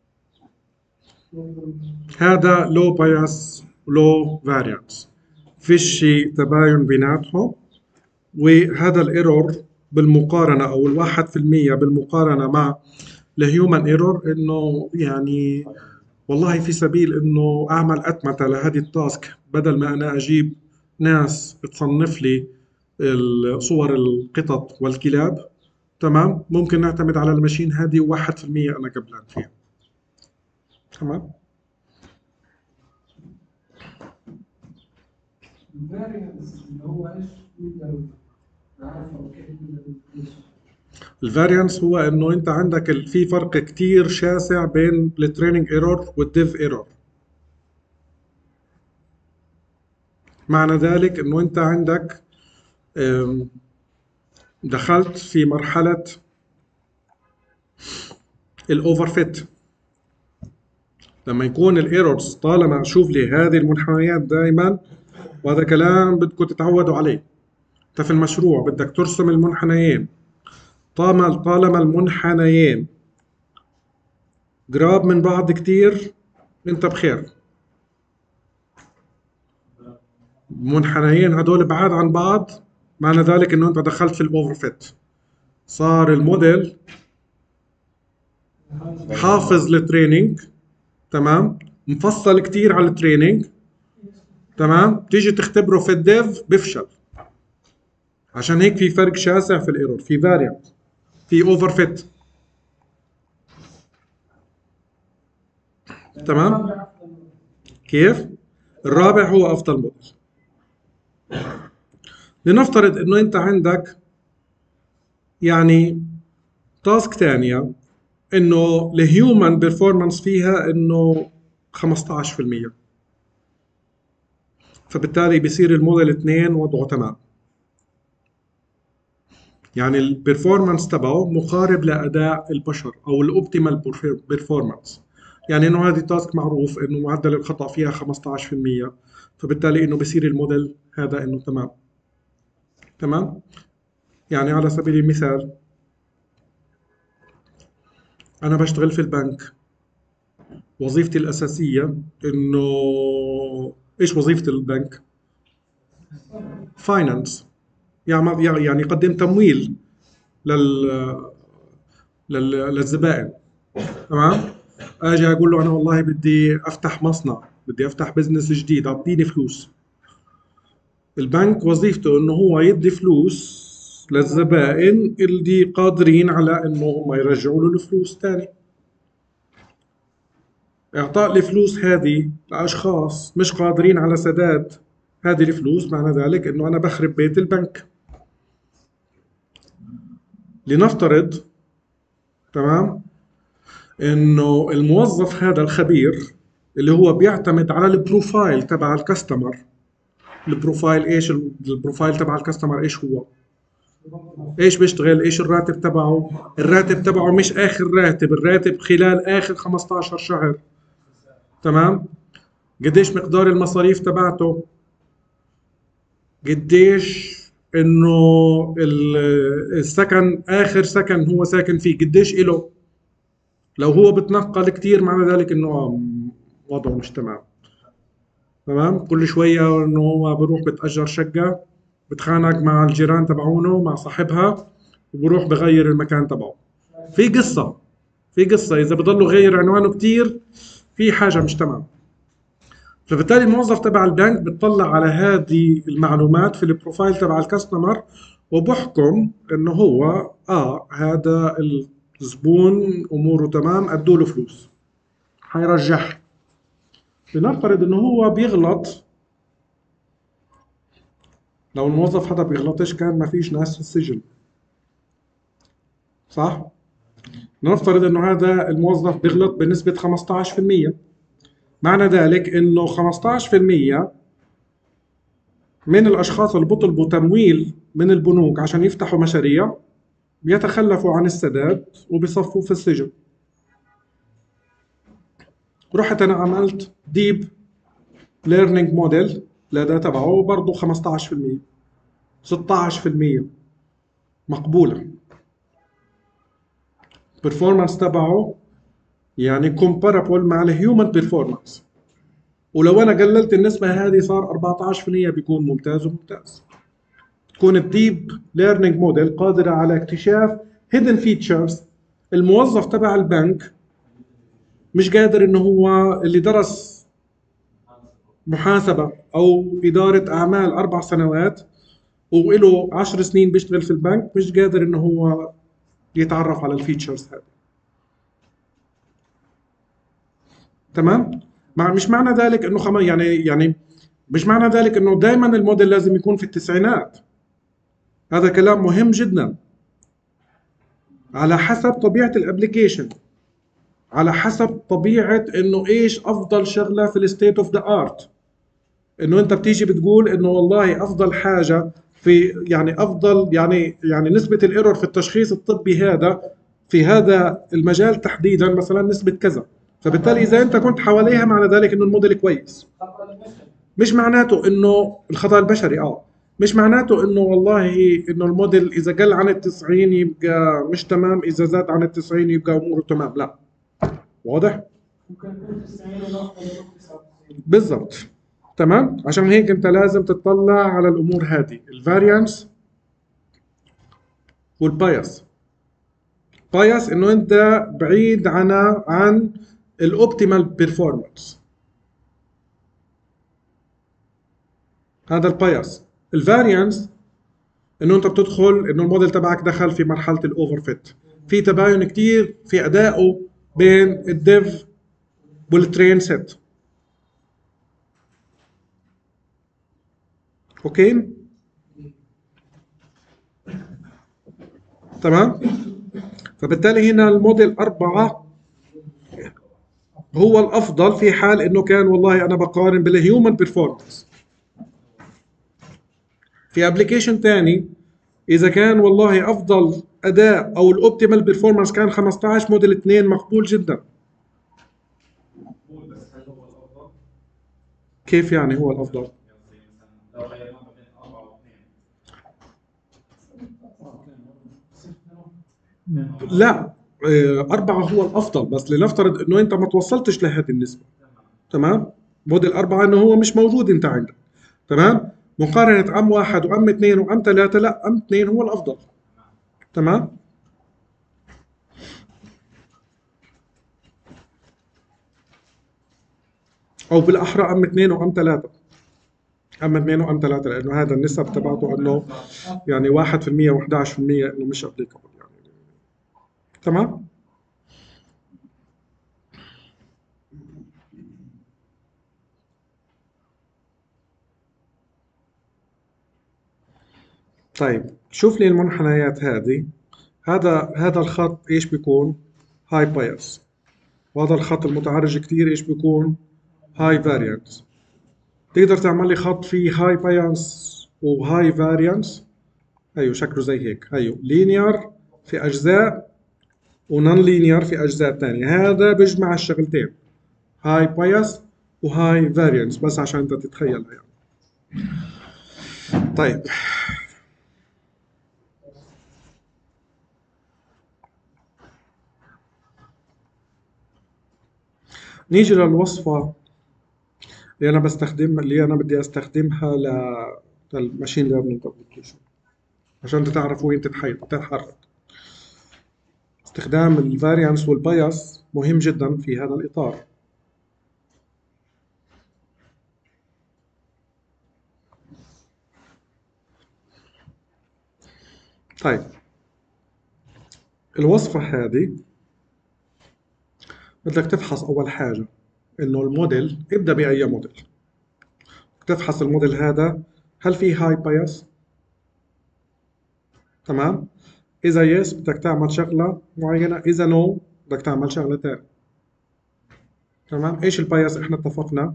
هذا لو بايس لو فاريانس، فيش تباين بيناتهم. وهذا الايرور بالمقارنة او 1% بالمقارنة مع الهيومن ايرور، انه يعني والله في سبيل انه اعمل اتمتة لهذه التاسك، بدل ما انا اجيب ناس تصنف لي صور القطط والكلاب، تمام، ممكن نعتمد على الماشين هذه 1% انا قبلان فيها. تمام. الفاريانس اللي هو ايش نقدر نعرفه او كيف نقدر نقيسه؟ الفاريانس هو انه انت عندك في فرق كتير شاسع بين التريننج ايرور والديف ايرور. معنى ذلك انه انت عندك دخلت في مرحلة الاوفر فيت. لما يكون الايرورز، طالما شوف لي هذه المنحنيات دائما، وهذا كلام بدكم تتعودوا عليه. انت في المشروع بدك ترسم المنحنيين، طالما المنحنيين قراب من بعض كتير انت بخير. المنحنيين هدول بعاد عن بعض، معنى ذلك انه انت دخلت في الاوفر فيت. صار الموديل حافظ للتريننج، تمام، مفصل كتير على التريننج، تمام، تيجي تختبره في الديف بفشل. عشان هيك في فرق شاسع في الايرور، في فاريانت، في اوفر فيت. تمام. كيف؟ الرابع هو افضل موديل. لنفترض انه انت عندك يعني تاسك ثانيه انه الهيومن بيرفورمانس فيها انه 15%، فبالتالي بيصير الموديل 2 وضعه تمام. يعني البرفورمانس تبعه مقارب لاداء البشر او الاوبتيمال بيرفورمانس. يعني انه هذه تاسك معروف انه معدل الخطا فيها 15%، فبالتالي انه بصير الموديل هذا انه تمام. تمام. يعني على سبيل المثال انا بشتغل في البنك، وظيفتي الاساسيه انه ايش وظيفه البنك؟ فاينانس. يعني يقدم تمويل لل للزبائن. تمام. اجي اقول له انا والله بدي افتح مصنع، بدي افتح بزنس جديد، اعطيني فلوس. البنك وظيفته انه هو يدي فلوس للزبائن اللي قادرين على انه هم يرجعوا له الفلوس تاني. اعطاء الفلوس هذه لاشخاص مش قادرين على سداد هذه الفلوس، معنى ذلك انه انا بخرب بيت البنك. لنفترض تمام انه الموظف هذا الخبير اللي هو بيعتمد على البروفايل تبع الكاستمر. البروفايل ايش؟ البروفايل تبع الكاستمر ايش هو؟ ايش بيشتغل؟ ايش الراتب تبعه؟ الراتب تبعه مش اخر راتب، الراتب خلال اخر 15 شهر. تمام. قديش مقدار المصاريف تبعته؟ قديش انه السكن، اخر سكن هو ساكن فيه قديش إله؟ لو هو بتنقل كتير معنى ذلك انه وضعه مش تمام. تمام. كل شويه انه هو بروح بتأجر شقه، بتخانق مع الجيران تبعونه مع صاحبها، وبروح بغير المكان تبعه. في قصه، في قصه اذا بضله غير عنوانه كتير في حاجه مش تمام. فبالتالي الموظف تبع البنك بتطلع على هذه المعلومات في البروفايل تبع الكاستمر، وبحكم انه هو هذا الزبون اموره تمام، ادوا له فلوس حيرجعها. لنفترض انه هو بيغلط. لو الموظف هذا بيغلطش كان ما فيش ناس في السجن، صح؟ نفترض انه هذا الموظف بيغلط بنسبة 15%، معنى ذلك انه 15% من الاشخاص اللي بيطلبوا تمويل من البنوك عشان يفتحوا مشاريع بيتخلفوا عن السداد وبيصفوا في السجن. رحت انا عملت ديب ليرنينج موديل لدى تبعه برضه 15%، 16% مقبولة. performance تبعه يعني كومبارابل مع الهيومن بيرفورمانس. ولو انا قللت النسبة هذه صار 14% بيكون ممتاز وممتاز. تكون الديب ليرنينج موديل قادرة على اكتشاف هيدن فيتشرز الموظف تبع البنك مش قادر انه هو اللي درس محاسبة او ادارة اعمال 4 سنوات وله 10 سنين بيشتغل في البنك مش قادر انه هو يتعرف على الفيتشرز هذه. تمام. مش معنى ذلك انه يعني مش معنى ذلك انه دائما الموديل لازم يكون في التسعينات. هذا كلام مهم جدا. على حسب طبيعة الابليكيشن، على حسب طبيعة انه ايش افضل شغلة في الستيت اوف ذا ارت. انه انت بتيجي بتقول انه والله افضل حاجة في يعني افضل يعني نسبة الايرور في التشخيص الطبي هذا في هذا المجال تحديدا مثلا نسبة كذا، فبالتالي اذا انت كنت حواليها معنى ذلك انه الموديل كويس. مش معناته انه الخطأ البشري مش معناته انه والله انه الموديل اذا قل عن ال90 يبقى مش تمام، اذا زاد عن ال90 يبقى اموره تمام، لا. واضح؟ ممكن يكون 90 وناخذ 99. بالضبط. تمام. عشان هيك انت لازم تطلع على الامور هذه، الفاريانس والبايس. بايس انه انت بعيد عن الاوبتيمال بيرفورمانس. هذا البايس. الفاريانس انه انت بتدخل انه الموديل تبعك دخل في مرحله الاوفر فيت، في تباين كتير في ادائه بين الديف والترين سيت. اوكي تمام. فبالتالي هنا الموديل 4 هو الافضل في حال انه كان والله انا بقارن بالهيومن بيرفورمانس. في ابلكيشن تاني اذا كان والله افضل اداء او الاوبتيمال بيرفورمانس كان 15، موديل 2 مقبول جدا. كيف يعني هو الافضل؟ لا 4 هو الافضل، بس لنفترض انه انت ما توصلتش لهذه النسبه. تمام. موديل 4 انه هو مش موجود انت عندك. تمام. مقارنه ام 1 وام 2 وام 3، لا ام 2 هو الافضل. تمام. او بالاحرى ام 2 وام 3. ام 2 وام 3 لانه هذا النسب تبعته انه يعني 1% و11% انه مش ابليكابل يعني. تمام. طيب شوف لي المنحنيات هذه. هذا الخط ايش بيكون؟ هاي بايس. وهذا الخط المتعرج كتير ايش بيكون؟ هاي فاريانس. تقدر تعمل لي خط فيه هاي بايس وهاي فاريانس؟ ايوه شكله زي هيك. ايوه لينير في اجزاء ونون لينير في اجزاء ثانيه. هذا بيجمع الشغلتين، هاي بايس وهاي فاريانس، بس عشان انت تتخيلها يعني. طيب نيجي للوصفة اللي أنا بدي أستخدمها للماشين ليرنينج أبلكيشن عشان تعرفوا وين تتحرك. استخدام الفاريانس والبايس مهم جدا في هذا الإطار. طيب الوصفة هذه بدك تفحص أول حاجة إنه الموديل، ابدأ بأي موديل، تفحص الموديل هذا هل فيه هاي بايس؟ تمام. إذا يس بدك تعمل شغلة معينة، إذا نو بدك تعمل شغلة تانية. تمام. إيش البايس؟ إحنا اتفقنا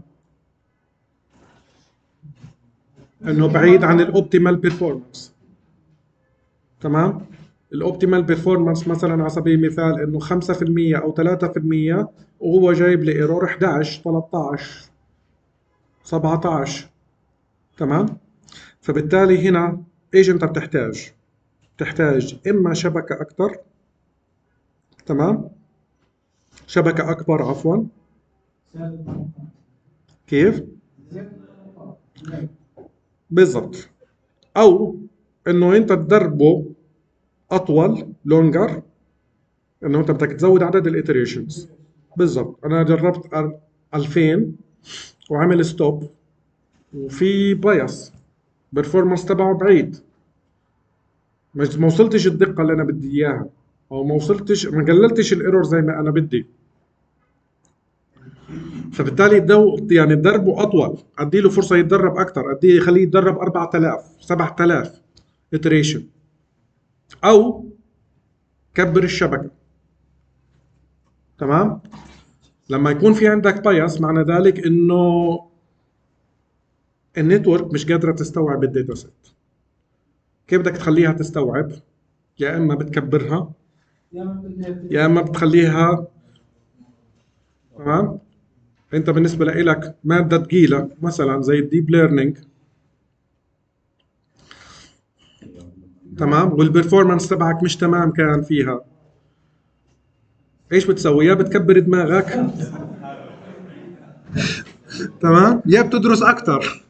إنه بعيد عن الأوبتيمال بيرفورمانس. تمام. الأوبتيمال بيرفورمانس مثلا على سبيل المثال إنه 5% أو 3%، وهو جايب لي ايرور 11 13 17. تمام. فبالتالي هنا ايش انت بتحتاج؟ تحتاج اما شبكة اكتر. تمام. شبكة اكبر عفوا. كيف؟ بالضبط. او انه انت تدربه اطول لونجر، انه انت بدك تزود عدد الاتريشنز. بالضبط. انا جربت 2000 وعمل ستوب وفي بايس، performance تبعه بعيد، ما وصلتش الدقة اللي انا بدي اياها، او ما قللتش الايرور زي ما انا بدي. فبالتالي يعني دربه اطول، ادي له فرصة يتدرب اكثر، خليه يتدرب 4000 7000 iteration، او كبر الشبكة. تمام. لما يكون في عندك بايس معنى ذلك انه النتورك مش قادرة تستوعب الداتا سيت. كيف بدك تخليها تستوعب؟ يا اما بتكبرها يا اما بتخليها. تمام. انت بالنسبه لك ماده ثقيله مثلا زي الديب ليرنينج، تمام، والبرفورمانس تبعك مش تمام كان فيها، ايش بتسوي؟ يا بتكبر دماغك تمام، يا بتدرس اكثر.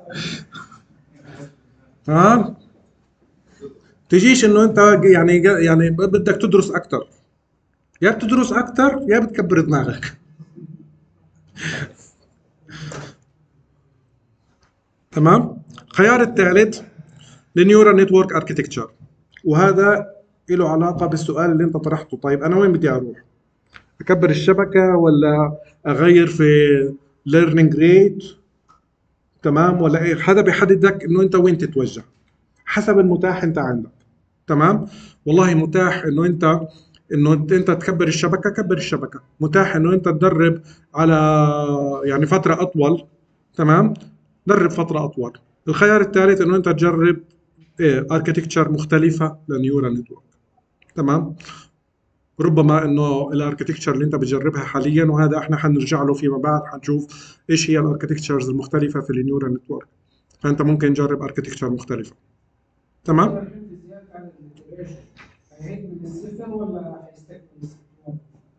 تمام. تجيش انه انت يعني بدك تدرس اكثر، يا بتدرس اكثر يا بتكبر دماغك. تمام. الخيار الثالث النيورال نتورك اركتكتشر، وهذا له علاقه بالسؤال اللي انت طرحته. طيب انا وين بدي اروح؟ اكبر الشبكه ولا اغير في ليرنينج ريت؟ تمام، ولا ايه؟ هذا بيحدد لك انه انت وين تتوجه حسب المتاح انت عندك. تمام، والله متاح انه انت تكبر الشبكه، كبر الشبكه. متاح انه انت تدرب على يعني فتره اطول، تمام، درب فتره اطول. الخيار الثالث انه انت تجرب اركتكتشر مختلفه لنيورال نتورك. تمام، ربما انه الاركتكتشر اللي انت بتجربها حاليا، وهذا احنا حنرجع له فيما بعد، حنشوف ايش هي الاركتكتشرز المختلفه في النيورال نتورك، فانت ممكن تجرب اركتكتشر مختلفه. تمام، زيادة عن الانتجريشن هيعيد من الصفر ولا هيستكمل الصفر؟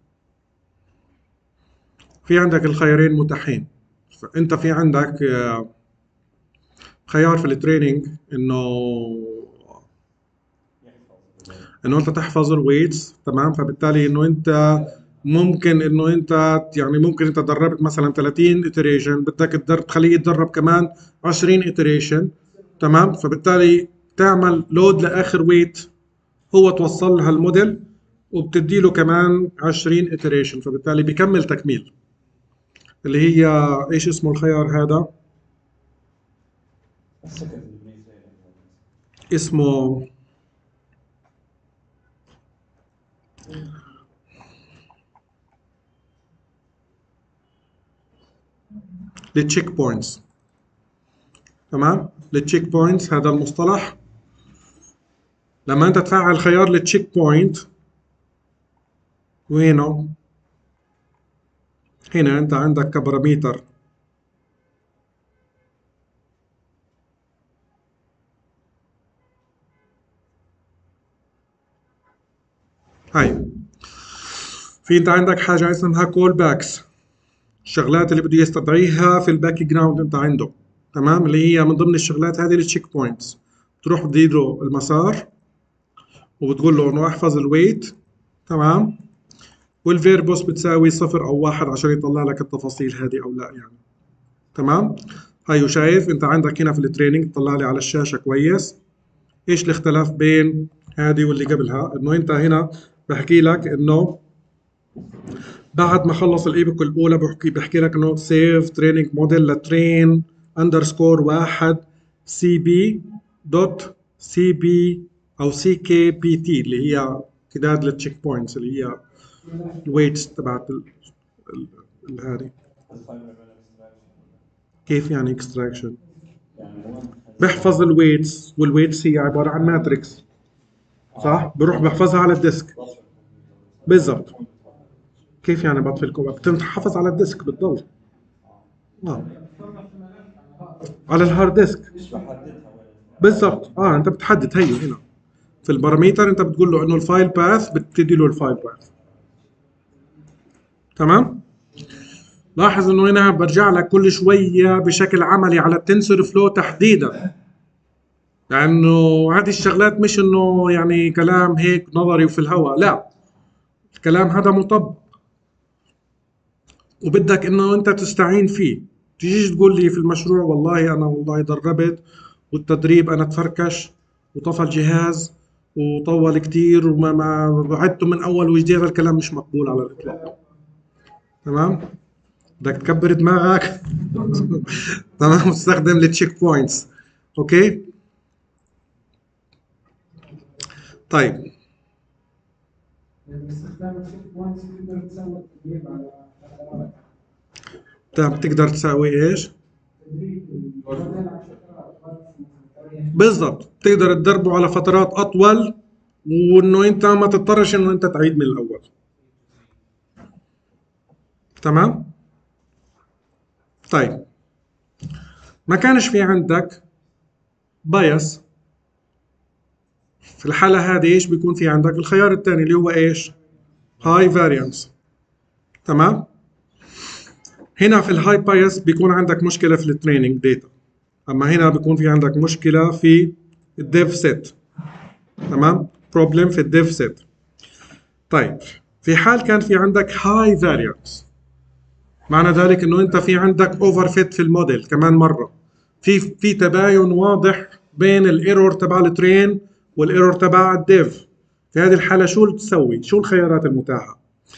في عندك الخيارين متاحين. فانت في عندك خيار في التريننج انه انت تحفظ الويتس. تمام، فبالتالي انه انت ممكن انت دربت مثلا 30 iteration، بدك تخليه يتدرب كمان 20 iteration. تمام، فبالتالي تعمل لود لاخر ويت هو توصل لها الموديل، وبتدي له كمان 20 iteration، فبالتالي بيكمل تكميل. اللي هي ايش اسمه الخيار هذا؟ اسمه التشيك بوينتس. تمام، التشيك بوينتس هذا المصطلح. لما انت تفعل خيار التشيك بوينت، وينه؟ هنا انت عندك كباراميتر هاي. في انت عندك حاجه اسمها كول باكس، الشغلات اللي بده يستدعيها في الباك جراوند انت عنده. تمام، اللي هي من ضمن الشغلات هذه التشيك بوينتس. بتروح بتديله المسار وبتقول له انه احفظ الويت. تمام، والفيربوس بتساوي 0 أو 1 عشان يطلع لك التفاصيل هذه أو لا يعني. تمام، هاي وشايف أنت عندك هنا في التريننج طلع لي على الشاشة كويس. إيش الاختلاف بين هذه واللي قبلها؟ إنه أنت هنا بحكي لك إنه بعد ما خلص الإيبك الأولى بحكي لك إنه سيف تريننج موديل لترين أندرسكور 1 سي بي دوت سي بي أو سي كي بي تي، اللي هي كداد للتشيك بوينتس، اللي هي الويتس تبعت هذه. كيف يعني اكستراكشن؟ بحفظ الويتس، والويتس هي عباره عن ماتريكس، صح؟ بروح بحفظها على الديسك. بالضبط. كيف يعني بطفي الكوبا؟ بتنحفظ على الديسك بتضل. اه، على الهارد ديسك. بالضبط، انت بتحدد هي هنا في الباراميتر، انت بتقول له انه الفايل باث، بتدي له الفايل باث. تمام، لاحظ انه هنا برجع لك كل شويه بشكل عملي على التنسور فلو تحديدا، لانه هذه الشغلات مش انه يعني كلام هيك نظري وفي الهواء، لا، الكلام هذا مطبق وبدك انه انت تستعين فيه. تجيش تقول لي في المشروع والله انا والله دربت والتدريب انا تفركش وطفى الجهاز وطول كتير وما عدته من اول وجديد، هذا الكلام مش مقبول على الاطلاق. تمام، بدك تكبر دماغك. تمام، تستخدم التشيك بوينتس. اوكي، طيب باستخدام التشيك بوينتس تقدر تسوي تدريب على فترات. بتقدر تساوي ايش؟ تدريب الموديل على فترات بالضبط، تقدر تدربه على فترات اطول، وانه انت ما تضطرش انه انت تعيد من الاول. تمام، طيب ما كانش في عندك بايس في الحالة هذه، ايش بيكون في عندك؟ الخيار الثاني اللي هو ايش؟ هاي فاريانس. تمام، هنا في الهاي بايس بيكون عندك مشكلة في التريننج داتا، اما هنا بيكون في عندك مشكلة في الديف سيت. تمام، بروبلم في الديف سيت. طيب في حال كان في عندك هاي فاريانس، معنى ذلك انه انت في عندك اوفر فيت في الموديل كمان مره، في تباين واضح بين الايرور تبع الترين والايرور تبع الديف. في هذه الحالة شو تسوي؟ شو الخيارات المتاحة؟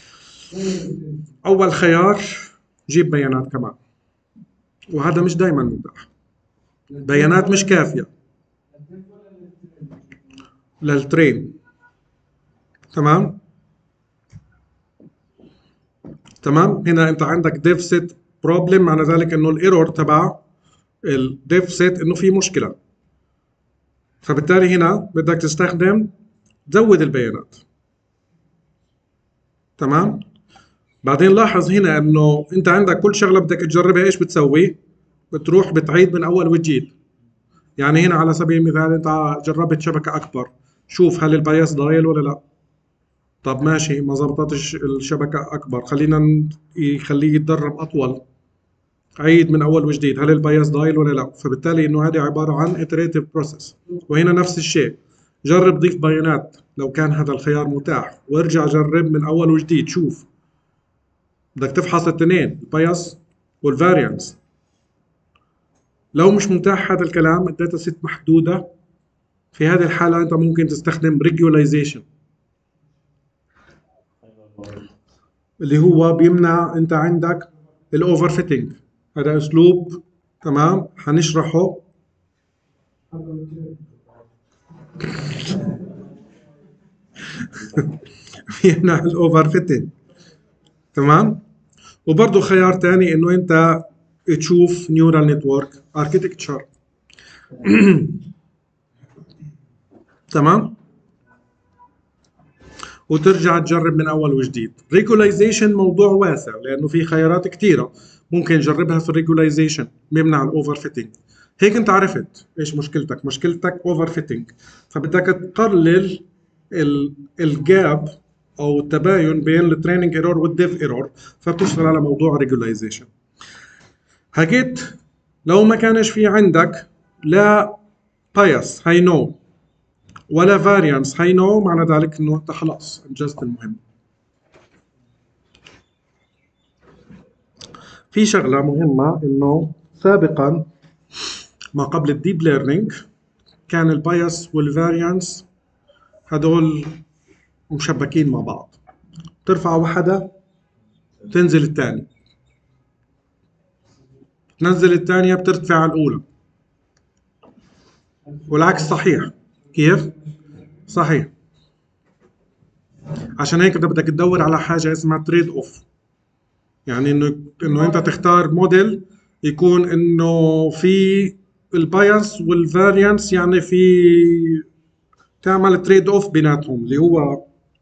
أول خيار جيب بيانات كمان، وهذا مش دايما متاح، بيانات مش كافية للترين. تمام؟ هنا أنت عندك ديف سيت بروبلم، معنى ذلك إنه الايرور تبع الديف سيت إنه في مشكلة، فبالتالي هنا بدك تزود البيانات. تمام؟ بعدين لاحظ هنا انه انت عندك كل شغله بدك تجربها، ايش بتسوي؟ بتروح بتعيد من اول وجديد. يعني هنا على سبيل المثال انت جربت شبكه اكبر، شوف هل البايس ضايل ولا لا. طب ماشي، ما زبطتش الشبكه اكبر، يخليه يتدرب اطول، عيد من اول وجديد، هل البايس ضايل ولا لا. فبالتالي انه هذه عباره عن iterative process. وهنا نفس الشيء، جرب ضيف بيانات لو كان هذا الخيار متاح، وارجع جرب من اول وجديد، شوف. بدك تفحص الاثنين، البايس والفاريانس. لو مش متاح هذا الكلام، الداتا سيت محدوده، في هذه الحاله انت ممكن تستخدم ريجولاريزيشن، اللي هو بيمنع انت عندك الاوفر فيتنج. هذا اسلوب تمام حنشرحه. بيمنع الاوفر فيتنج. تمام. وبرضه خيار تاني انه انت تشوف نيورال نتورك اركيتكتشر. تمام، وترجع تجرب من اول وجديد. ريجولاريزيشن موضوع واسع لانه في خيارات كثيره ممكن تجربها في الريجولاريزيشن، بيمنع الاوفر فيتنج. هيك انت عرفت ايش مشكلتك اوفر فيتنج، فبدك تقلل الجاب او التباين بين التريننج ايرور والديف ايرور، فبتشتغل على موضوع ريجولاريزيشن. حكيت لو ما كانش في عندك لا بايس هاي نو ولا فاريانس هاي نو، معنى ذلك انه انت خلاص انجزت المهم. في شغله مهمه، انه سابقا ما قبل الديب ليرنينج كان البايس والفاريانس هدول مشبكين مع بعض، ترفع واحدة تنزل الثاني، تنزل الثانية بترتفع الأولى، والعكس صحيح. كيف؟ صحيح. عشان هيك انت بدك تدور على حاجة اسمها تريد اوف، يعني انه انت تختار موديل يكون انه في البايس والفاريانس، يعني في تعمل تريد اوف بيناتهم، اللي هو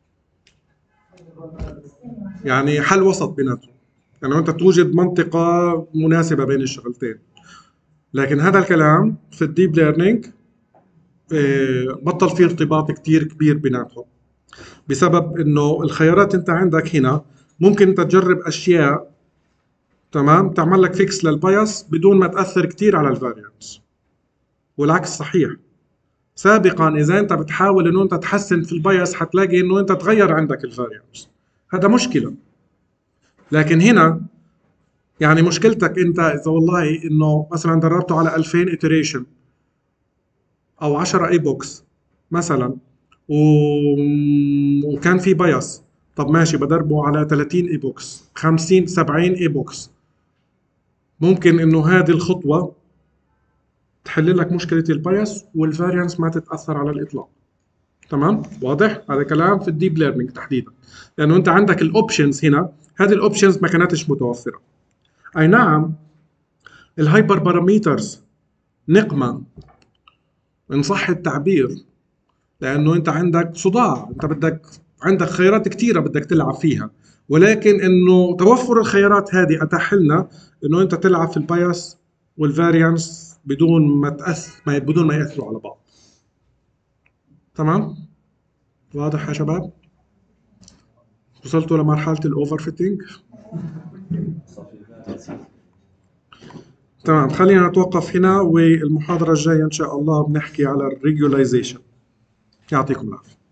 يعني حل وسط بيناتهم، يعني انت توجد منطقة مناسبة بين الشغلتين. لكن هذا الكلام في الديب ليرنينج بطل فيه ارتباط كتير كبير بيناتهم، بسبب انه الخيارات انت عندك هنا ممكن انت تجرب اشياء تمام تعمل لك فيكس للبايس بدون ما تاثر كتير على الفاريانس، والعكس صحيح. سابقا اذا انت بتحاول انه انت تحسن في البايس حتلاقي انه انت تغير عندك الفاريانس، هذا مشكله. لكن هنا يعني مشكلتك انت اذا والله انه مثلا دربته على 2000 iteration او 10 اي بوكس مثلا وكان في بايس، طب ماشي بدربه على 30 اي بوكس، 50 70 اي بوكس، ممكن انه هذه الخطوه تحل لك مشكله البايس والفاريانس ما تتاثر على الاطلاق. تمام، واضح هذا كلام في الديب ليرنينج تحديدا، لانه انت عندك الاوبشنز هنا، هذه الاوبشنز ما كانتش متوفره. اي نعم، الهايبر باراميترز نقمه ان صح التعبير، لانه انت عندك صداع، انت عندك خيارات كثيره بدك تلعب فيها، ولكن انه توفر الخيارات هذه اتاح لنا انه انت تلعب في البايس والفاريانس بدون ما ياثروا على بعض. تمام، واضح يا شباب؟ وصلتوا لمرحله الاوفر فيتنج؟ تمام، خلينا نتوقف هنا، والمحاضره الجايه ان شاء الله بنحكي على الريجولاريزيشن. يعطيكم العافيه.